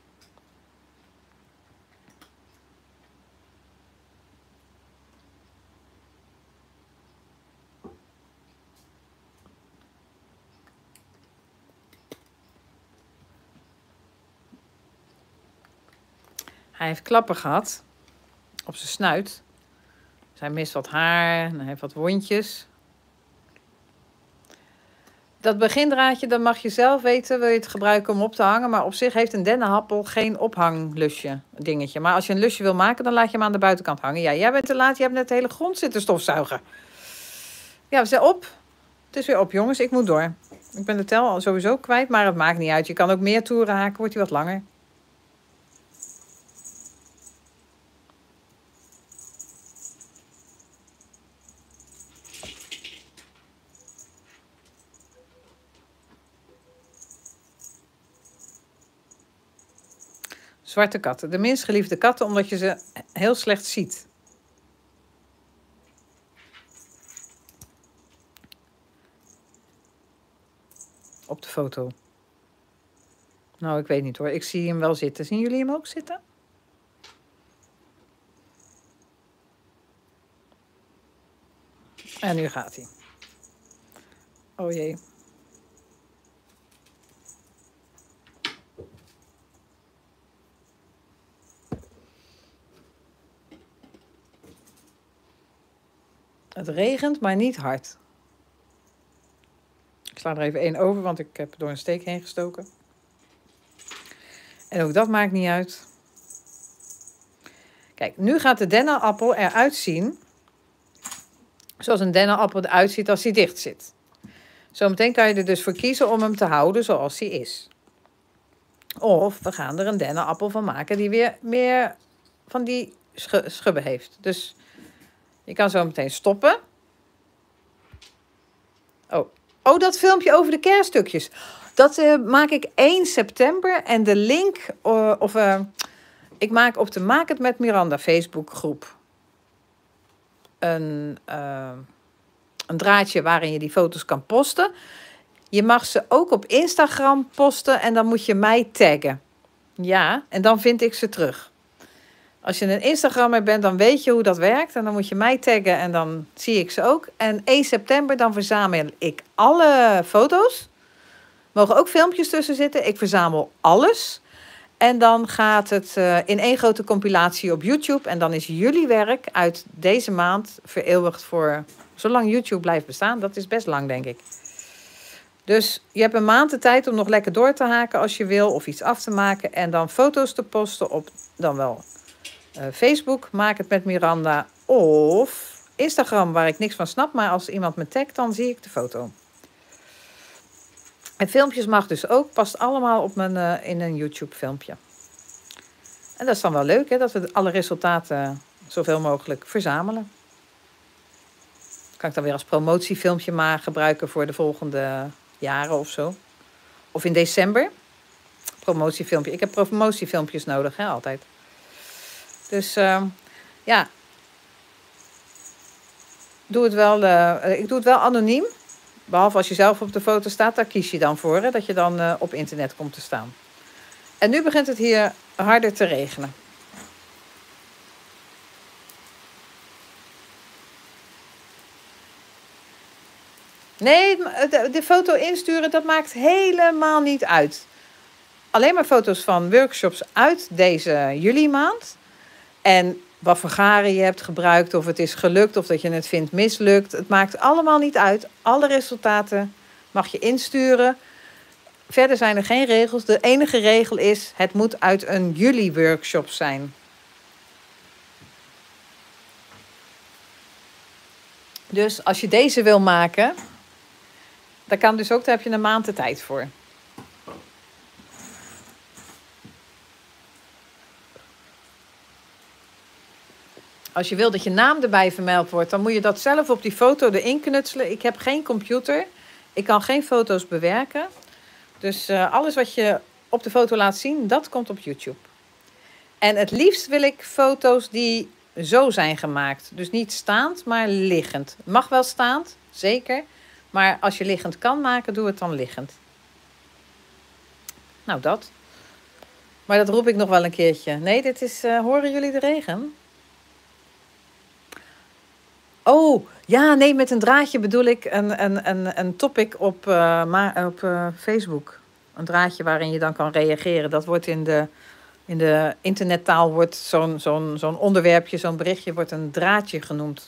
Hij heeft klappen gehad op zijn snuit. Dus hij mist wat haar en hij heeft wat wondjes. Dat begindraadje, dat mag je zelf weten. Wil je het gebruiken om op te hangen. Maar op zich heeft een dennenhappel geen ophanglusje dingetje. Maar als je een lusje wil maken, dan laat je hem aan de buitenkant hangen. Ja, jij bent te laat. Je hebt net de hele grond zitten stofzuigen. Ja, we zijn op. Het is weer op, jongens. Ik moet door. Ik ben de tel al sowieso kwijt, maar het maakt niet uit. Je kan ook meer toeren haken, wordt hij wat langer. Zwarte katten. De minst geliefde katten, omdat je ze heel slecht ziet. Op de foto. Nou, ik weet niet hoor. Ik zie hem wel zitten. Zien jullie hem ook zitten? En nu gaat hij. Oh jee. Het regent, maar niet hard. Ik sla er even 1 over, want ik heb door een steek heen gestoken. En ook dat maakt niet uit. Kijk, nu gaat de dennenappel eruit zien zoals een dennenappel eruit ziet als hij dicht zit. Zometeen kan je er dus voor kiezen om hem te houden zoals hij is. Of we gaan er een dennenappel van maken die weer meer van die schubben heeft. Dus je kan zo meteen stoppen. Oh, dat filmpje over de kerststukjes. Dat maak ik 1 september. En de link, ik maak op de Maak het met Miranda Facebookgroep een draadje waarin je die foto's kan posten. Je mag ze ook op Instagram posten en dan moet je mij taggen. Ja, en dan vind ik ze terug. Als je een Instagrammer bent, dan weet je hoe dat werkt. En dan moet je mij taggen en dan zie ik ze ook. En 1 september dan verzamel ik alle foto's. Mogen ook filmpjes tussen zitten. Ik verzamel alles. En dan gaat het in 1 grote compilatie op YouTube. En dan is jullie werk uit deze maand vereeuwigd voor zolang YouTube blijft bestaan. Dat is best lang, denk ik. Dus je hebt een maand de tijd om nog lekker door te haken als je wil. Of iets af te maken. En dan foto's te posten op dan wel Facebook. Maak het met Miranda. Of Instagram, waar ik niks van snap. Maar als iemand me tagt, dan zie ik de foto. En filmpjes mag dus ook. Past allemaal op mijn, in een YouTube filmpje. En dat is dan wel leuk, hè, dat we alle resultaten zoveel mogelijk verzamelen. Kan ik dan weer als promotiefilmpje maar gebruiken voor de volgende jaren of zo. Of in december. Promotiefilmpje. Ik heb promotiefilmpjes nodig, hè, altijd. Dus ja, doe het wel, ik doe het wel anoniem. Behalve als je zelf op de foto staat, daar kies je dan voor. Hè, dat je dan op internet komt te staan. En nu begint het hier harder te regenen. Nee, de foto insturen, dat maakt helemaal niet uit. Alleen maar foto's van workshops uit deze juli maand. En wat voor garen je hebt gebruikt, of het is gelukt, of dat je het vindt mislukt. Het maakt allemaal niet uit. Alle resultaten mag je insturen. Verder zijn er geen regels. De enige regel is, het moet uit een juli-workshop zijn. Dus als je deze wil maken, dat kan dus ook, daar heb je een maand de tijd voor. Als je wil dat je naam erbij vermeld wordt, dan moet je dat zelf op die foto erin knutselen. Ik heb geen computer. Ik kan geen foto's bewerken. Dus alles wat je op de foto laat zien, dat komt op YouTube. En het liefst wil ik foto's die zo zijn gemaakt. Dus niet staand, maar liggend. Mag wel staand, zeker. Maar als je liggend kan maken, doe het dan liggend. Nou, dat. Maar dat roep ik nog wel een keertje. Nee, dit is... horen jullie de regen? Oh, ja, nee, met een draadje bedoel ik een topic op Facebook. Een draadje waarin je dan kan reageren. Dat wordt in de internettaal wordt zo'n onderwerpje, zo'n berichtje, wordt een draadje genoemd.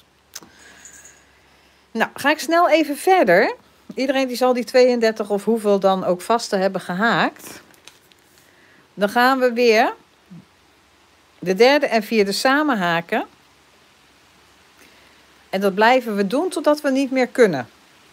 Nou, ga ik snel even verder. Iedereen die zal die 32 of hoeveel dan ook vaste hebben gehaakt. Dan gaan we weer de derde en vierde samen haken. En dat blijven we doen totdat we niet meer kunnen.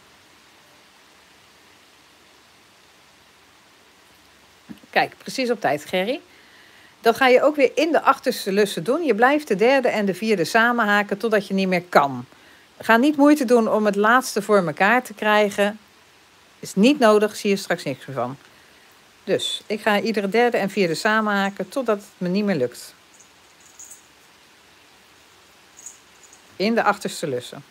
Kijk, precies op tijd, Gerry. Dat ga je ook weer in de achterste lussen doen. Je blijft de derde en de vierde samen haken totdat je niet meer kan. Ga niet moeite doen om het laatste voor elkaar te krijgen. Is niet nodig, zie je straks niks meer van. Dus ik ga iedere derde en vierde samen haken totdat het me niet meer lukt. In de achterste lussen.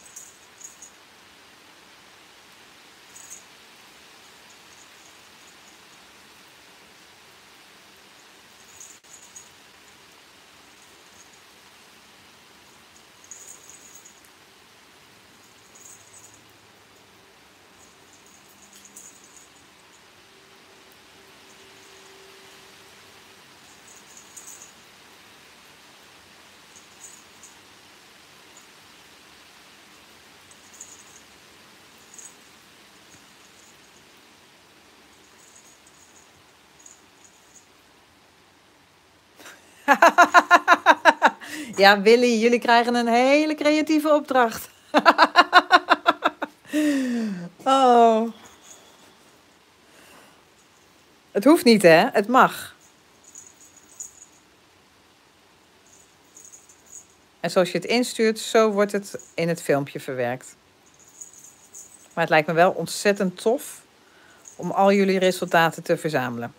Ja, Willy, jullie krijgen een hele creatieve opdracht. Oh. Het hoeft niet, hè? Het mag. En zoals je het instuurt, zo wordt het in het filmpje verwerkt. Maar het lijkt me wel ontzettend tof om al jullie resultaten te verzamelen.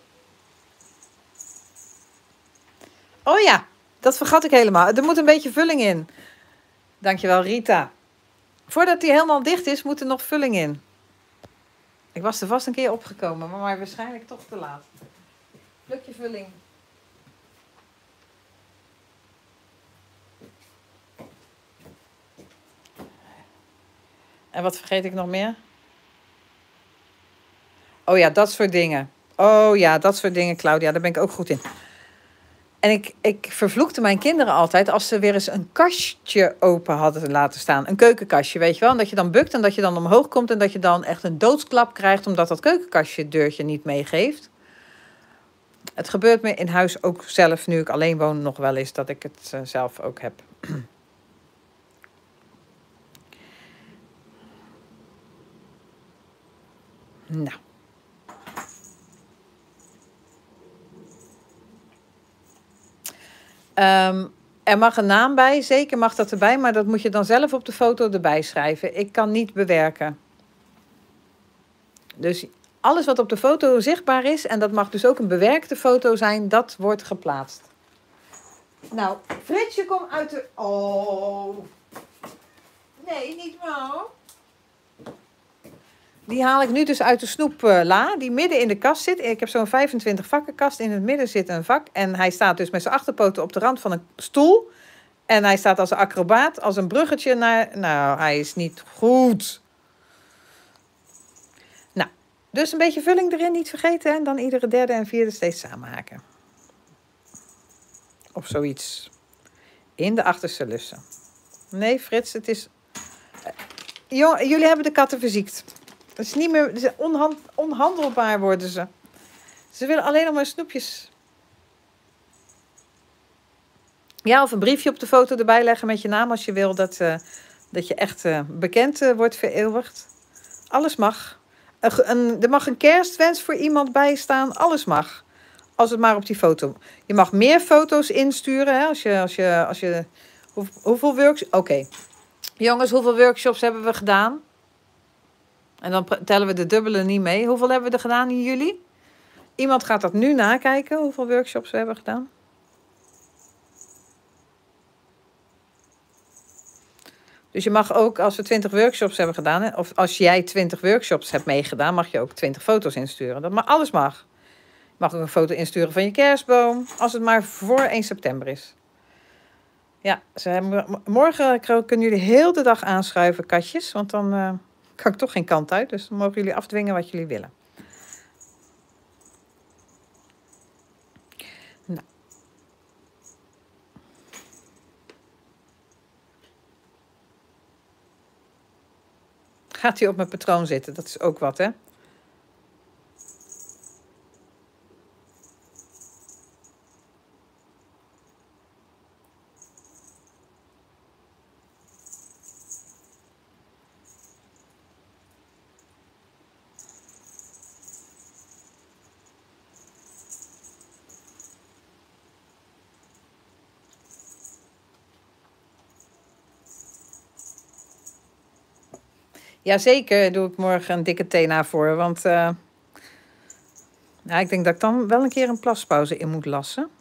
Oh ja, dat vergat ik helemaal. Er moet een beetje vulling in. Dankjewel, Rita. Voordat die helemaal dicht is, moet er nog vulling in. Ik was er vast een keer opgekomen, maar waarschijnlijk toch te laat. Pluk je vulling. En wat vergeet ik nog meer? Oh ja, dat soort dingen. Oh ja, dat soort dingen, Claudia. Daar ben ik ook goed in. En ik vervloekte mijn kinderen altijd als ze weer eens een kastje open hadden laten staan. Een keukenkastje, weet je wel. En dat je dan bukt en dat je dan omhoog komt en dat je dan echt een doodsklap krijgt omdat dat keukenkastje het deurtje niet meegeeft. Het gebeurt me in huis ook zelf, nu ik alleen woon, nog wel eens dat ik het zelf ook heb. Nou, Er mag een naam bij, zeker mag dat erbij, maar dat moet je dan zelf op de foto erbij schrijven. Ik kan niet bewerken. Dus alles wat op de foto zichtbaar is, en dat mag dus ook een bewerkte foto zijn, dat wordt geplaatst. Nou, Fritsje, kom uit de... Oh. Nee, niet Mo. Die haal ik nu dus uit de snoepla, die midden in de kast zit. Ik heb zo'n 25 vakkenkast. In het midden zit een vak. En hij staat dus met zijn achterpoten op de rand van een stoel. En hij staat als een acrobaat, als een bruggetje naar... Nou, hij is niet goed. Nou, dus een beetje vulling erin, niet vergeten. En dan iedere derde en vierde steeds samenhaken. Of zoiets. In de achterste lussen. Nee, Frits, het is... jullie hebben de katten verziekt. Het is niet meer... onhandelbaar worden ze. Ze willen alleen nog maar snoepjes. Ja, of een briefje op de foto erbij leggen met je naam als je wil dat je echt bekend wordt vereeuwigd. Alles mag. Er mag een kerstwens voor iemand bij staan. Alles mag. Als het maar op die foto. Je mag meer foto's insturen. Hè, als je hoeveel workshops... Oké. Jongens, hoeveel workshops hebben we gedaan? En dan tellen we de dubbele niet mee. Hoeveel hebben we er gedaan in juli? Iemand gaat dat nu nakijken, hoeveel workshops we hebben gedaan. Dus je mag ook, als we 20 workshops hebben gedaan, of als jij 20 workshops hebt meegedaan, mag je ook 20 foto's insturen. Dat mag, alles mag. Je mag ook een foto insturen van je kerstboom, als het maar voor 1 september is. Ja, morgen kunnen jullie heel de dag aanschuiven, katjes, want dan kan ik toch geen kant uit. Dus dan mogen jullie afdwingen wat jullie willen. Nou. Gaat hij op mijn patroon zitten? Dat is ook wat, hè? Jazeker, doe ik morgen een dikke thena voor. Want ik denk dat ik dan wel een keer een plaspauze in moet lassen.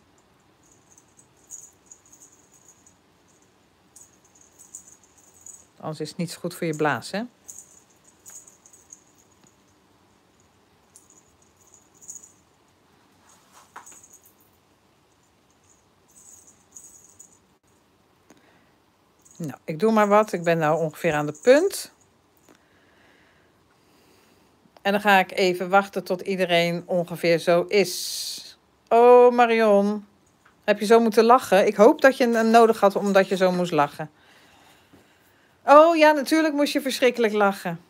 Anders is het niet zo goed voor je blaas, hè? Nou, ik doe maar wat. Ik ben nou ongeveer aan de punt. En dan ga ik even wachten tot iedereen ongeveer zo is. Oh, Marion. Heb je zo moeten lachen? Ik hoop dat je hem nodig had omdat je zo moest lachen. Oh ja, natuurlijk moest je verschrikkelijk lachen.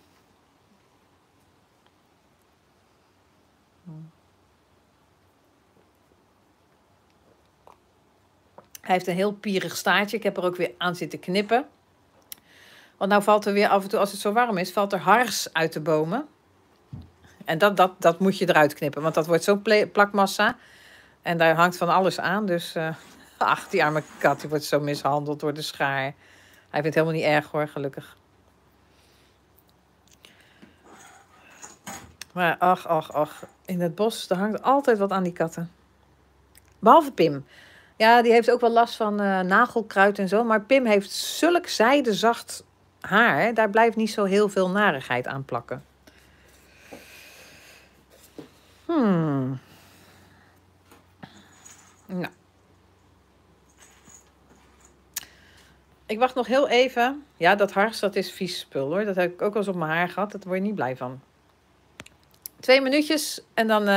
Hij heeft een heel pierig staartje. Ik heb er ook weer aan zitten knippen. Want nou valt er weer af en toe, als het zo warm is, valt er hars uit de bomen. En dat moet je eruit knippen, want dat wordt zo'n plakmassa. En daar hangt van alles aan. Dus, ach, die arme kat, die wordt zo mishandeld door de schaar. Hij vindt het helemaal niet erg hoor, gelukkig. Maar ach, in het bos, er hangt altijd wat aan die katten. Behalve Pim. Ja, die heeft ook wel last van nagelkruid en zo. Maar Pim heeft zulk zijdezacht haar. Daar blijft niet zo heel veel narigheid aan plakken. Nou. Ik wacht nog heel even. Ja, dat hars, dat is vies spul hoor. Dat heb ik ook wel eens op mijn haar gehad. Daar word je niet blij van. 2 minuutjes en dan...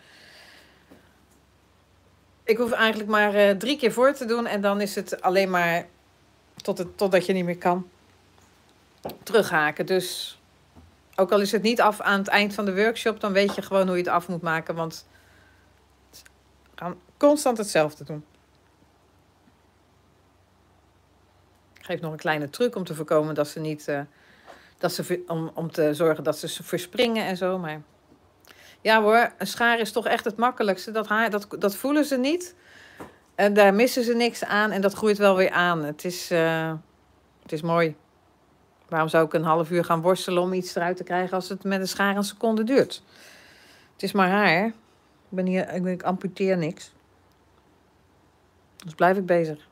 ik hoef eigenlijk maar 3 keer voor te doen. En dan is het alleen maar totdat je niet meer kan terughaken. Dus ook al is het niet af aan het eind van de workshop, dan weet je gewoon hoe je het af moet maken. Want we gaan constant hetzelfde doen. Ik geef nog een kleine truc om te voorkomen dat ze niet... om te zorgen dat ze verspringen en zo. Maar ja hoor, een schaar is toch echt het makkelijkste. Dat voelen ze niet. En daar missen ze niks aan en dat groeit wel weer aan. Het is mooi. Waarom zou ik een half uur gaan worstelen om iets eruit te krijgen als het met een schaar een seconde duurt? Het is maar haar. Ik amputeer niks. Dus blijf ik bezig.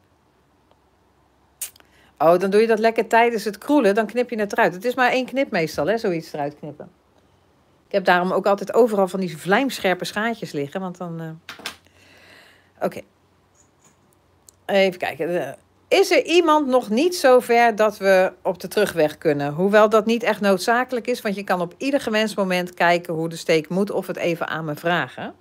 Oh, dan doe je dat lekker tijdens het kroelen. Dan knip je het eruit. Het is maar 1 knip meestal, hè, zoiets eruit knippen. Ik heb daarom ook altijd overal van die vlijmscherpe schaartjes liggen. Want dan... Oké. Even kijken. Is er iemand nog niet zo ver dat we op de terugweg kunnen? Hoewel dat niet echt noodzakelijk is. Want je kan op ieder gewenst moment kijken hoe de steek moet. Of het even aan me vragen.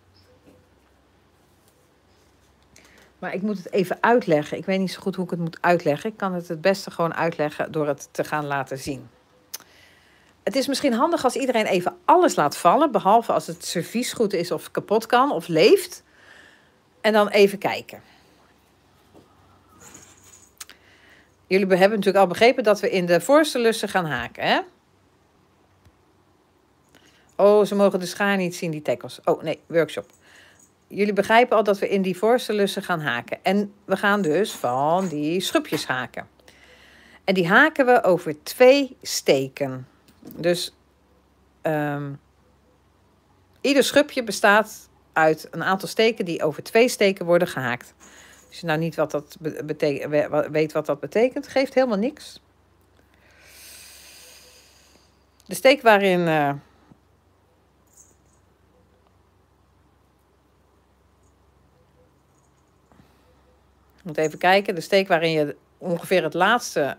Maar ik moet het even uitleggen. Ik weet niet zo goed hoe ik het moet uitleggen. Ik kan het beste gewoon uitleggen door het te gaan laten zien. Het is misschien handig als iedereen even alles laat vallen. Behalve als het servies goed is of kapot kan of leeft. En dan even kijken. Jullie hebben natuurlijk al begrepen dat we in de voorste lussen gaan haken, hè? Oh, ze mogen de schaar niet zien, die tackles. Oh, nee, workshop. Jullie begrijpen al dat we in die voorste lussen gaan haken. En we gaan dus van die schubjes haken. En die haken we over 2 steken. Dus ieder schubje bestaat uit een aantal steken die over 2 steken worden gehaakt. Als je nou niet weet wat dat betekent, geeft helemaal niks. De steek waarin... Ik moet even kijken. De steek waarin je ongeveer het laatste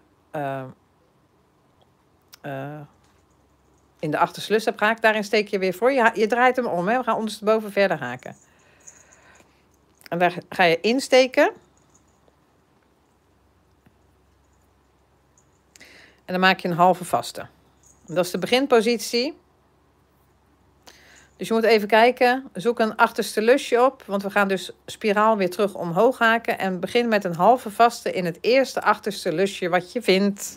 in de achterste lus hebt gehaakt, daarin steek je weer voor. Je draait hem om, hè. We gaan ondersteboven verder haken. En daar ga je insteken. En dan maak je een halve vaste. Dat is de beginpositie. Dus je moet even kijken. Zoek een achterste lusje op. Want we gaan dus spiraal weer terug omhoog haken. En begin met een halve vaste in het eerste achterste lusje wat je vindt.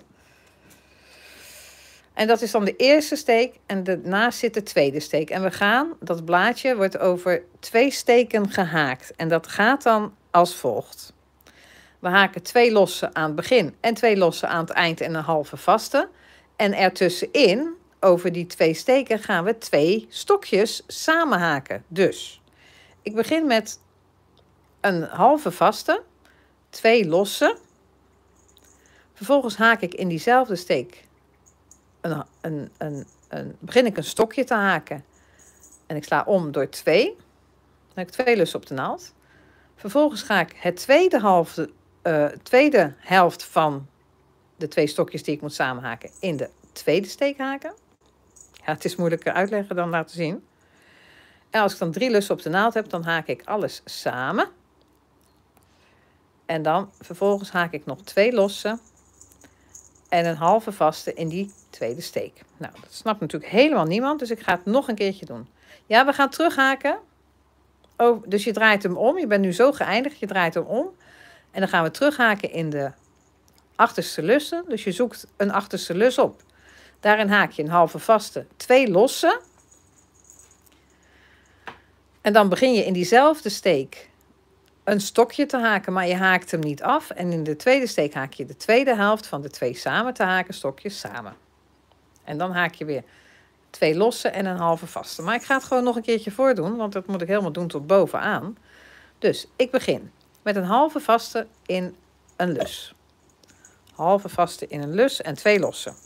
En dat is dan de eerste steek. En daarnaast zit de tweede steek. En we gaan, dat blaadje wordt over 2 steken gehaakt. En dat gaat dan als volgt. We haken 2 lossen aan het begin en 2 lossen aan het eind en een halve vaste. En ertussenin, over die 2 steken, gaan we 2 stokjes samen haken. Dus, ik begin met een halve vaste, 2 losse. Vervolgens haak ik in diezelfde steek, begin ik een stokje te haken. En ik sla om door 2. Dan heb ik 2 lussen op de naald. Vervolgens ga ik het tweede helft van de 2 stokjes die ik moet samenhaken in de tweede steek haken. Ja, het is moeilijker uitleggen dan laten zien. En als ik dan 3 lussen op de naald heb, dan haak ik alles samen. En dan vervolgens haak ik nog 2 losse en een halve vaste in die tweede steek. Nou, dat snapt natuurlijk helemaal niemand, dus ik ga het nog een keertje doen. Ja, we gaan terughaken. Oh, dus je draait hem om. Je bent nu zo geëindigd, je draait hem om. En dan gaan we terughaken in de achterste lussen. Dus je zoekt een achterste lus op. Daarin haak je een halve vaste, 2 losse. En dan begin je in diezelfde steek een stokje te haken, maar je haakt hem niet af. En in de tweede steek haak je de tweede helft van de 2 samen te haken stokjes samen. En dan haak je weer 2 losse en een halve vaste. Maar ik ga het gewoon nog een keertje voordoen, want dat moet ik helemaal doen tot bovenaan. Dus ik begin met een halve vaste in een lus. Halve vaste in een lus en 2 losse.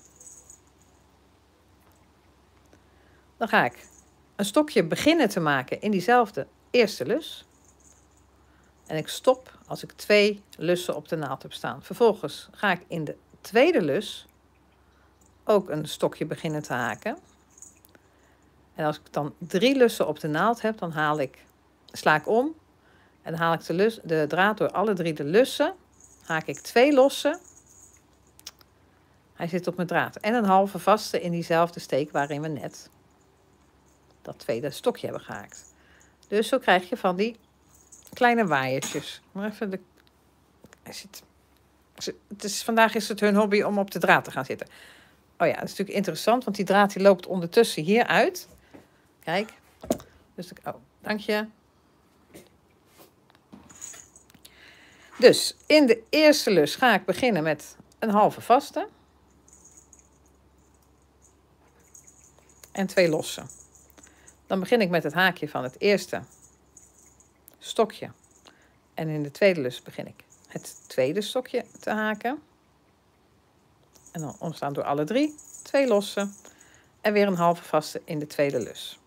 Dan ga ik een stokje beginnen te maken in diezelfde eerste lus. En ik stop als ik 2 lussen op de naald heb staan. Vervolgens ga ik in de tweede lus ook een stokje beginnen te haken. En als ik dan 3 lussen op de naald heb, dan sla ik om. En dan haal ik de draad door alle 3 de lussen. Haak ik 2 losse. Hij zit op mijn draad. En een halve vaste in diezelfde steek waarin we net dat tweede stokje hebben gehaakt. Dus zo krijg je van die kleine waaiertjes. Maar even vandaag is het hun hobby om op de draad te gaan zitten. Oh ja, dat is natuurlijk interessant, want die draad die loopt ondertussen hier uit. Kijk. Dus dank je. Dus in de eerste lus ga ik beginnen met een halve vaste. En 2 losse. Dan begin ik met het haakje van het eerste stokje. En in de tweede lus begin ik het tweede stokje te haken. En dan ontstaan door alle 3 2 losse. En weer een halve vaste in de tweede lus.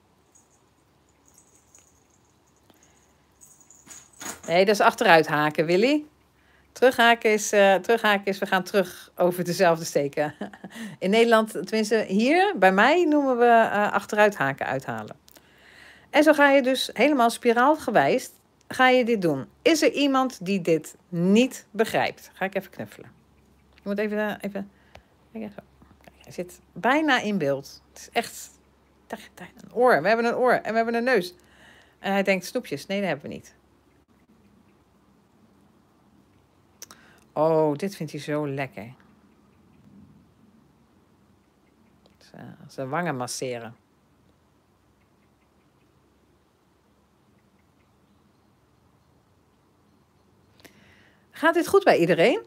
Nee, dat is achteruit haken, Willy. Terughaken is, we gaan terug over dezelfde steken. In Nederland, tenminste hier, bij mij noemen we achteruit haken uithalen. En zo ga je dus helemaal spiraalgewijs, ga je dit doen. Is er iemand die dit niet begrijpt? Ga ik even knuffelen. Je moet even kijk even. Kijk, hij zit bijna in beeld. Het is echt een oor. We hebben een oor en we hebben een neus. En hij denkt snoepjes. Nee, dat hebben we niet. Oh, dit vindt hij zo lekker. Zijn wangen masseren. Gaat dit goed bij iedereen?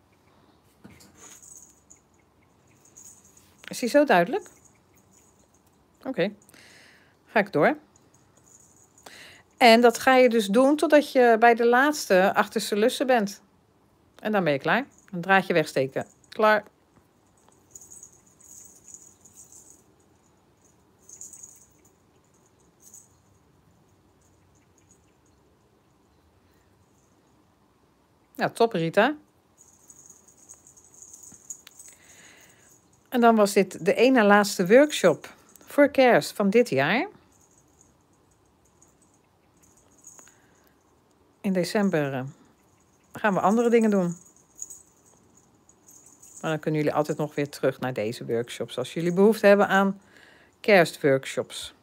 Is hij zo duidelijk? Oké. Ga ik door. En dat ga je dus doen totdat je bij de laatste achterste lussen bent. En dan ben je klaar. Een draadje wegsteken. Klaar. Nou, top Rita. En dan was dit de ene laatste workshop voor kerst van dit jaar. In december gaan we andere dingen doen. Maar dan kunnen jullie altijd nog weer terug naar deze workshops. Als jullie behoefte hebben aan kerstworkshops.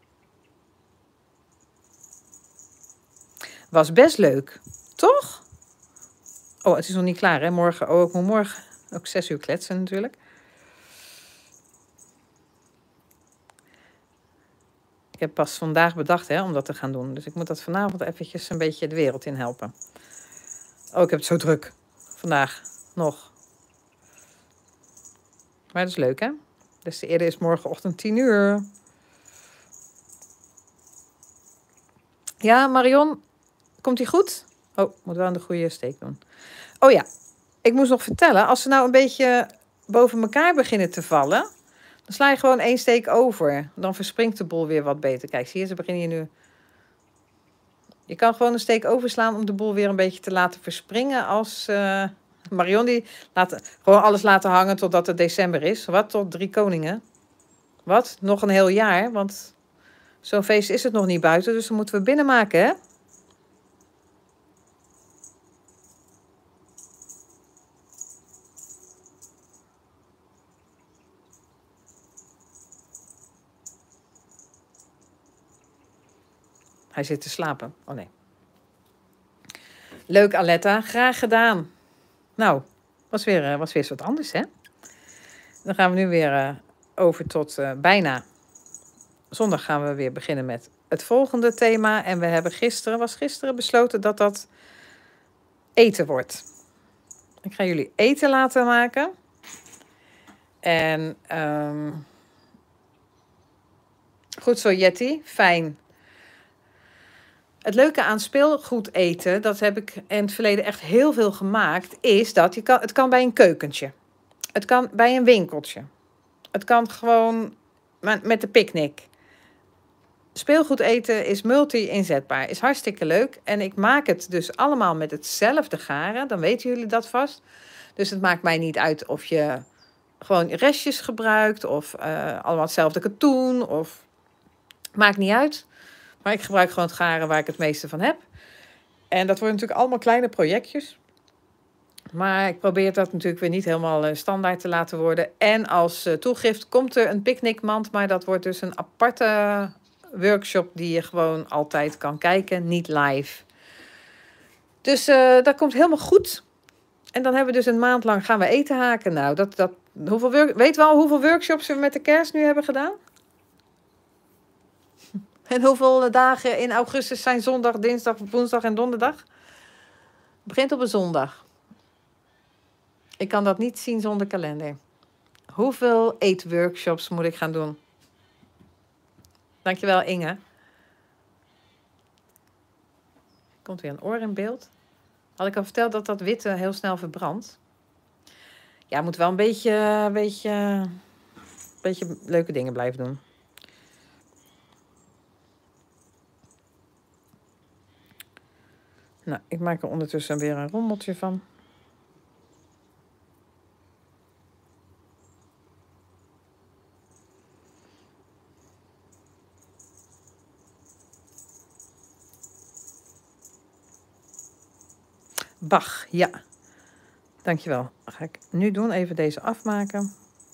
Was best leuk, toch? Oh, het is nog niet klaar, hè? Morgen, ik moet morgen ook 6 uur kletsen natuurlijk. Ik heb pas vandaag bedacht, hè, om dat te gaan doen. Dus ik moet dat vanavond eventjes een beetje de wereld in helpen. Oh, ik heb het zo druk. Vandaag nog. Maar dat is leuk, hè? Dus de eerder is morgenochtend 10 uur. Ja, Marion, komt die goed? Oh, moet wel aan de goede steek doen. Oh ja, ik moest nog vertellen. Als ze nou een beetje boven elkaar beginnen te vallen, dan sla je gewoon 1 steek over. Dan verspringt de bol weer wat beter. Kijk, zie je, ze beginnen hier nu. Je kan gewoon een steek overslaan om de bol weer een beetje te laten verspringen. Als Marion die laat gewoon alles laten hangen totdat het december is. Wat? Tot 3 koningen. Wat? Nog een heel jaar. Want zo'n feest is het nog niet buiten. Dus dan moeten we binnen maken, hè? Hij zit te slapen. Oh nee. Leuk, Aletta. Graag gedaan. Nou, was weer eens wat anders, hè? Dan gaan we nu weer over tot bijna. Zondag gaan we weer beginnen met het volgende thema. En we hebben gisteren besloten dat dat eten wordt. Ik ga jullie eten laten maken. En goed zo, Jetty. Fijn. Het leuke aan speelgoed eten, dat heb ik in het verleden echt heel veel gemaakt, is dat het kan bij een keukentje. Het kan bij een winkeltje. Het kan gewoon met de picknick. Speelgoed eten is multi-inzetbaar. Is hartstikke leuk. En ik maak het dus allemaal met hetzelfde garen. Dan weten jullie dat vast. Dus het maakt mij niet uit of je gewoon restjes gebruikt. Of allemaal hetzelfde katoen. Of maakt niet uit. Maar ik gebruik gewoon het garen waar ik het meeste van heb. En dat worden natuurlijk allemaal kleine projectjes. Maar ik probeer dat natuurlijk weer niet helemaal standaard te laten worden. En als toegift komt er een picknickmand. Maar dat wordt dus een aparte workshop die je gewoon altijd kan kijken. Niet live. Dus dat komt helemaal goed. En dan hebben we dus een maand lang gaan we eten haken. Nou, weet we al hoeveel workshops we met de kerst nu hebben gedaan? En hoeveel dagen in augustus zijn zondag, dinsdag, woensdag en donderdag? Begint op een zondag. Ik kan dat niet zien zonder kalender. Hoeveel eetworkshops moet ik gaan doen? Dankjewel, Inge. Komt weer een oor in beeld. Had ik al verteld dat dat witte heel snel verbrandt? Ja, moet wel een beetje leuke dingen blijven doen. Nou, ik maak er ondertussen weer een rommeltje van. Bach, ja. Dankjewel. Dat ga ik nu doen. Even deze afmaken.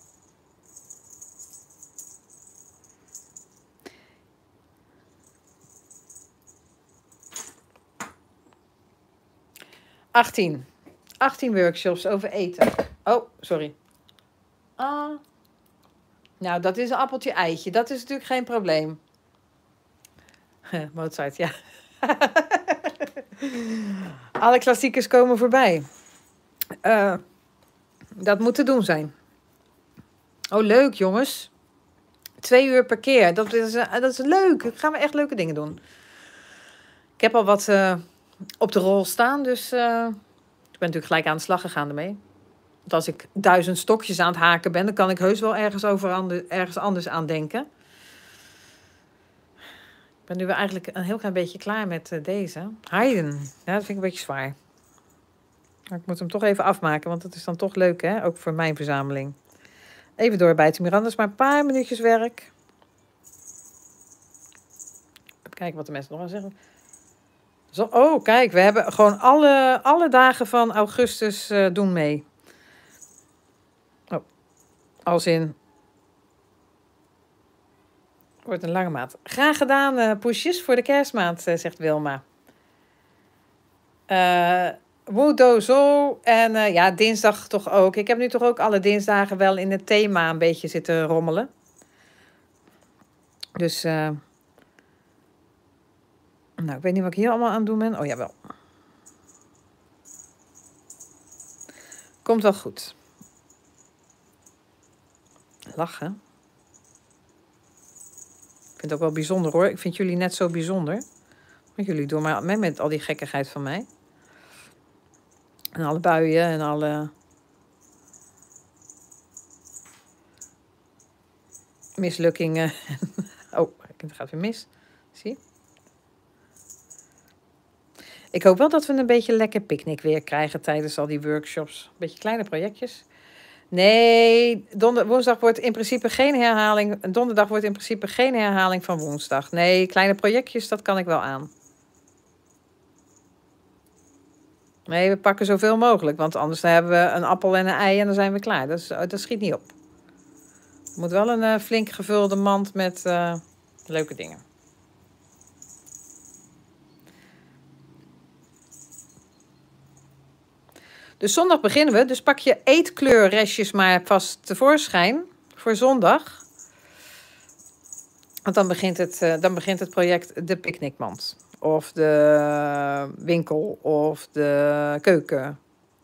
Achttien workshops over eten. Oh, sorry. Nou, dat is een appeltje eitje. Dat is natuurlijk geen probleem. Mozart, ja. Alle klassiekers komen voorbij. Dat moet te doen zijn. Oh, leuk jongens. 2 uur per keer. Dat is leuk. Dan gaan we echt leuke dingen doen. Ik heb al wat op de rol staan. Dus ik ben natuurlijk gelijk aan de slag gegaan ermee. Want als ik 1000 stokjes aan het haken ben, dan kan ik heus wel ergens anders aan denken. Ik ben nu weer eigenlijk een heel klein beetje klaar met deze. Haydn. Ja, dat vind ik een beetje zwaar. Maar ik moet hem toch even afmaken, want dat is dan toch leuk, hè? Ook voor mijn verzameling. Even doorbijten, Miranda. Is maar een paar minuutjes werk. Even kijken wat de mensen nog gaan zeggen. Zo, oh, kijk, we hebben gewoon alle dagen van augustus doen mee. Oh, als in... Wordt een lange maand. Graag gedaan, poesjes voor de kerstmaand, zegt Wilma. Woedo zo. En ja, dinsdag toch ook. Ik heb nu toch ook alle dinsdagen wel in het thema een beetje zitten rommelen. Dus, nou, ik weet niet wat ik hier allemaal aan het doen ben. Oh, jawel. Komt wel goed. Lachen. Ik vind het ook wel bijzonder hoor. Ik vind jullie net zo bijzonder. Want jullie doen maar mee met al die gekkigheid van mij. En alle buien en alle mislukkingen. Oh, het gaat weer mis. Zie. Ik hoop wel dat we een beetje lekker picknick weer krijgen tijdens al die workshops. Een beetje kleine projectjes. Nee, woensdag wordt in principe geen herhaling. Donderdag wordt in principe geen herhaling van woensdag. Nee, kleine projectjes, dat kan ik wel aan. Nee, we pakken zoveel mogelijk. Want anders hebben we een appel en een ei en dan zijn we klaar. Dat schiet niet op. Het moet wel een flink gevulde mand met leuke dingen. Dus zondag beginnen we. Dus pak je eetkleurrestjes maar vast tevoorschijn voor zondag. Want dan begint het project de picknickmand. Of de winkel of de keuken.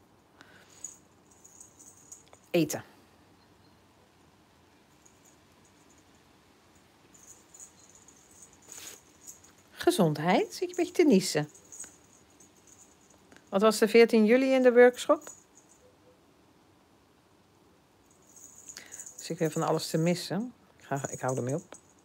Eten. Gezondheid. Zit je een beetje te niezen. Wat was de 14 juli in de workshop? Dus ik weer van alles te missen. Ik hou ermee op.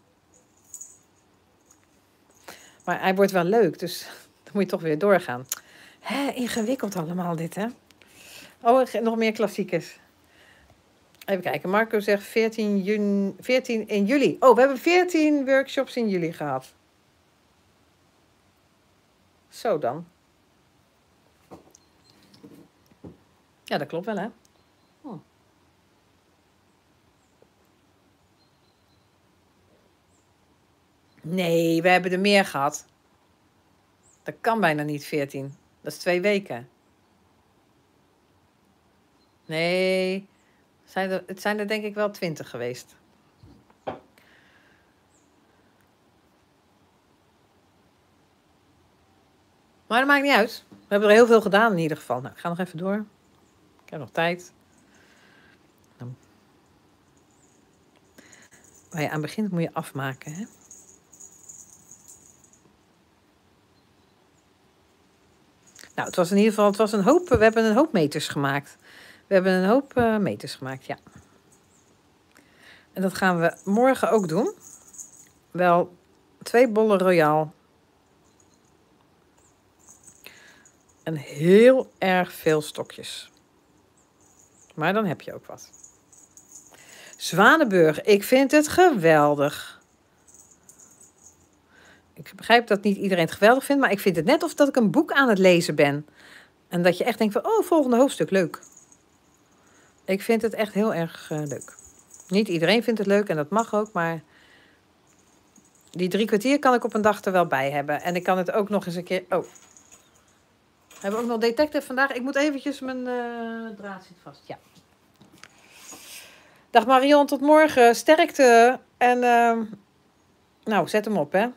Maar hij wordt wel leuk, dus dan moet je toch weer doorgaan. Ingewikkeld allemaal dit, hè? Oh, nog meer klassiekers. Even kijken. Marco zegt 14 in juli. Oh, we hebben 14 workshops in juli gehad. Zo dan. Ja, dat klopt wel, hè? Nee, we hebben er meer gehad. Dat kan bijna niet 14. Dat is 2 weken. Nee, het zijn er denk ik wel 20 geweest. Maar dat maakt niet uit. We hebben er heel veel gedaan in ieder geval. Nou, ik ga nog even door. Ik heb nog tijd. Waar je aan begint moet je afmaken, hè? Nou, het was in ieder geval een hoop. We hebben een hoop meters gemaakt. We hebben een hoop meters gemaakt, ja. En dat gaan we morgen ook doen. Wel 2 bollen royaal. En heel erg veel stokjes. Maar dan heb je ook wat. Zwanenburg, ik vind het geweldig. Ik begrijp dat niet iedereen het geweldig vindt, maar ik vind het net of dat ik een boek aan het lezen ben. En dat je echt denkt van, oh, volgende hoofdstuk, leuk. Ik vind het echt heel erg leuk. Niet iedereen vindt het leuk en dat mag ook, maar die 3 kwartier kan ik op een dag er wel bij hebben. En ik kan het ook nog eens een keer... Oh, hebben we ook nog detective vandaag? Ik moet eventjes mijn draad zit vast, ja. Dag Marion, tot morgen. Sterkte. En nou, zet hem op, hè.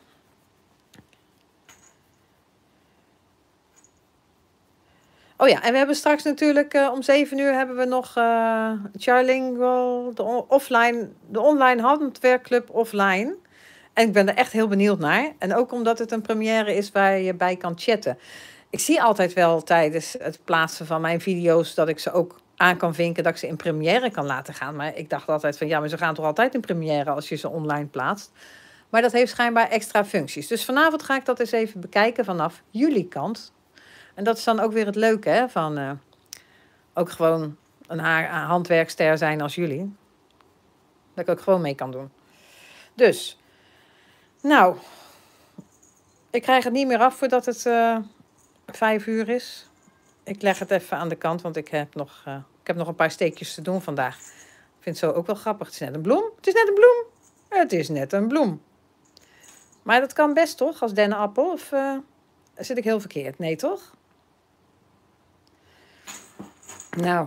Oh ja, en we hebben straks natuurlijk om 7 uur hebben we nog Charlingual, de online handwerkclub offline. En ik ben er echt heel benieuwd naar. En ook omdat het een première is waar je bij kan chatten. Ik zie altijd wel tijdens het plaatsen van mijn video's dat ik ze ook aan kan vinken, dat ik ze in première kan laten gaan. Maar ik dacht altijd van, ja, maar ze gaan toch altijd in première als je ze online plaatst. Maar dat heeft schijnbaar extra functies. Dus vanavond ga ik dat eens even bekijken vanaf jullie kant. En dat is dan ook weer het leuke, hè, van ook gewoon een handwerkster zijn als jullie. Dat ik ook gewoon mee kan doen. Dus, nou, ik krijg het niet meer af voordat het 5 uur is. Ik leg het even aan de kant, want ik heb nog een paar steekjes te doen vandaag. Ik vind het zo ook wel grappig. Het is net een bloem. Het is net een bloem. Het is net een bloem. Maar dat kan best, toch? Als dennenappel. Of zit ik heel verkeerd? Nee, toch? Nou,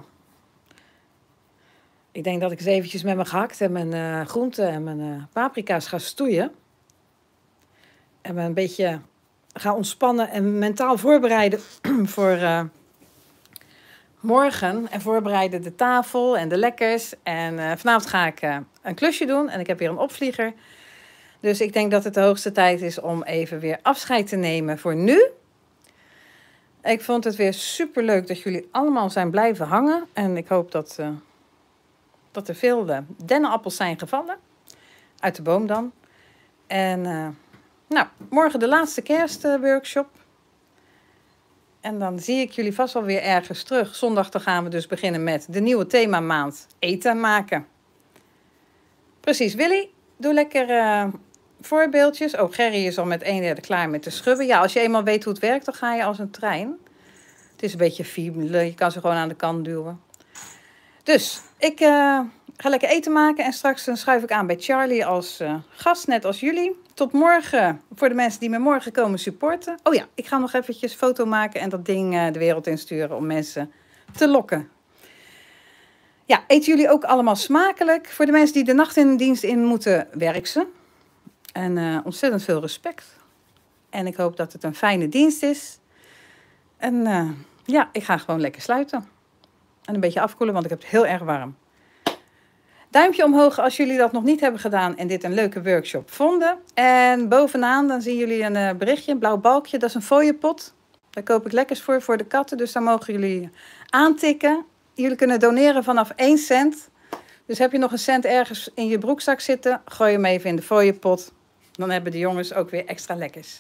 ik denk dat ik eens eventjes met mijn gehakt en mijn groenten en mijn paprika's ga stoeien. En me een beetje ga ontspannen en mentaal voorbereiden voor morgen. En voorbereiden de tafel en de lekkers. En vanavond ga ik een klusje doen en ik heb weer een opvlieger. Dus ik denk dat het de hoogste tijd is om even weer afscheid te nemen voor nu. Ik vond het weer super leuk dat jullie allemaal zijn blijven hangen. En ik hoop dat er veel dennenappels zijn gevallen. Uit de boom dan. En nou, morgen de laatste kerstworkshop. En dan zie ik jullie vast wel weer ergens terug. Zondag dan gaan we dus beginnen met de nieuwe themamaand eten maken. Precies, Willy, doe lekker voorbeeldjes. Oh, Gerry is al met 1/3 klaar met de schubben. Ja, als je eenmaal weet hoe het werkt, dan ga je als een trein. Het is een beetje fiebelen, je kan ze gewoon aan de kant duwen. Dus, ik ga lekker eten maken en straks dan schuif ik aan bij Charlie als gast, net als jullie. Tot morgen, voor de mensen die me morgen komen supporten. Oh ja, ik ga nog eventjes foto maken en dat ding de wereld insturen om mensen te lokken. Ja, eten jullie ook allemaal smakelijk? Voor de mensen die de nacht in de dienst in moeten, werk ze. En ontzettend veel respect. En ik hoop dat het een fijne dienst is. En ja, ik ga gewoon lekker sluiten. En een beetje afkoelen, want ik heb het heel erg warm. Duimpje omhoog als jullie dat nog niet hebben gedaan en dit een leuke workshop vonden. En bovenaan dan zien jullie een berichtje, een blauw balkje. Dat is een fooienpot. Daar koop ik lekkers voor de katten. Dus daar mogen jullie aantikken. Jullie kunnen doneren vanaf 1 cent. Dus heb je nog een cent ergens in je broekzak zitten, gooi hem even in de fooienpot. Dan hebben de jongens ook weer extra lekkers.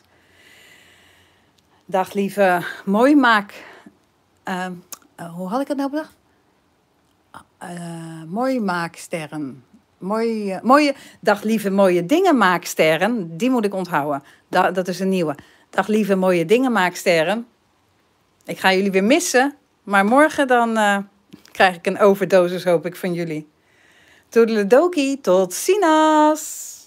Dag lieve mooi maak. Hoe had ik het nou bedacht? Mooi maaksterren. Dag lieve mooie dingen maaksterren. Die moet ik onthouden. Dat is een nieuwe. Dag lieve mooie dingen maaksterren. Ik ga jullie weer missen. Maar morgen dan krijg ik een overdosis, hoop ik, van jullie. Toedeledokie, tot ziens!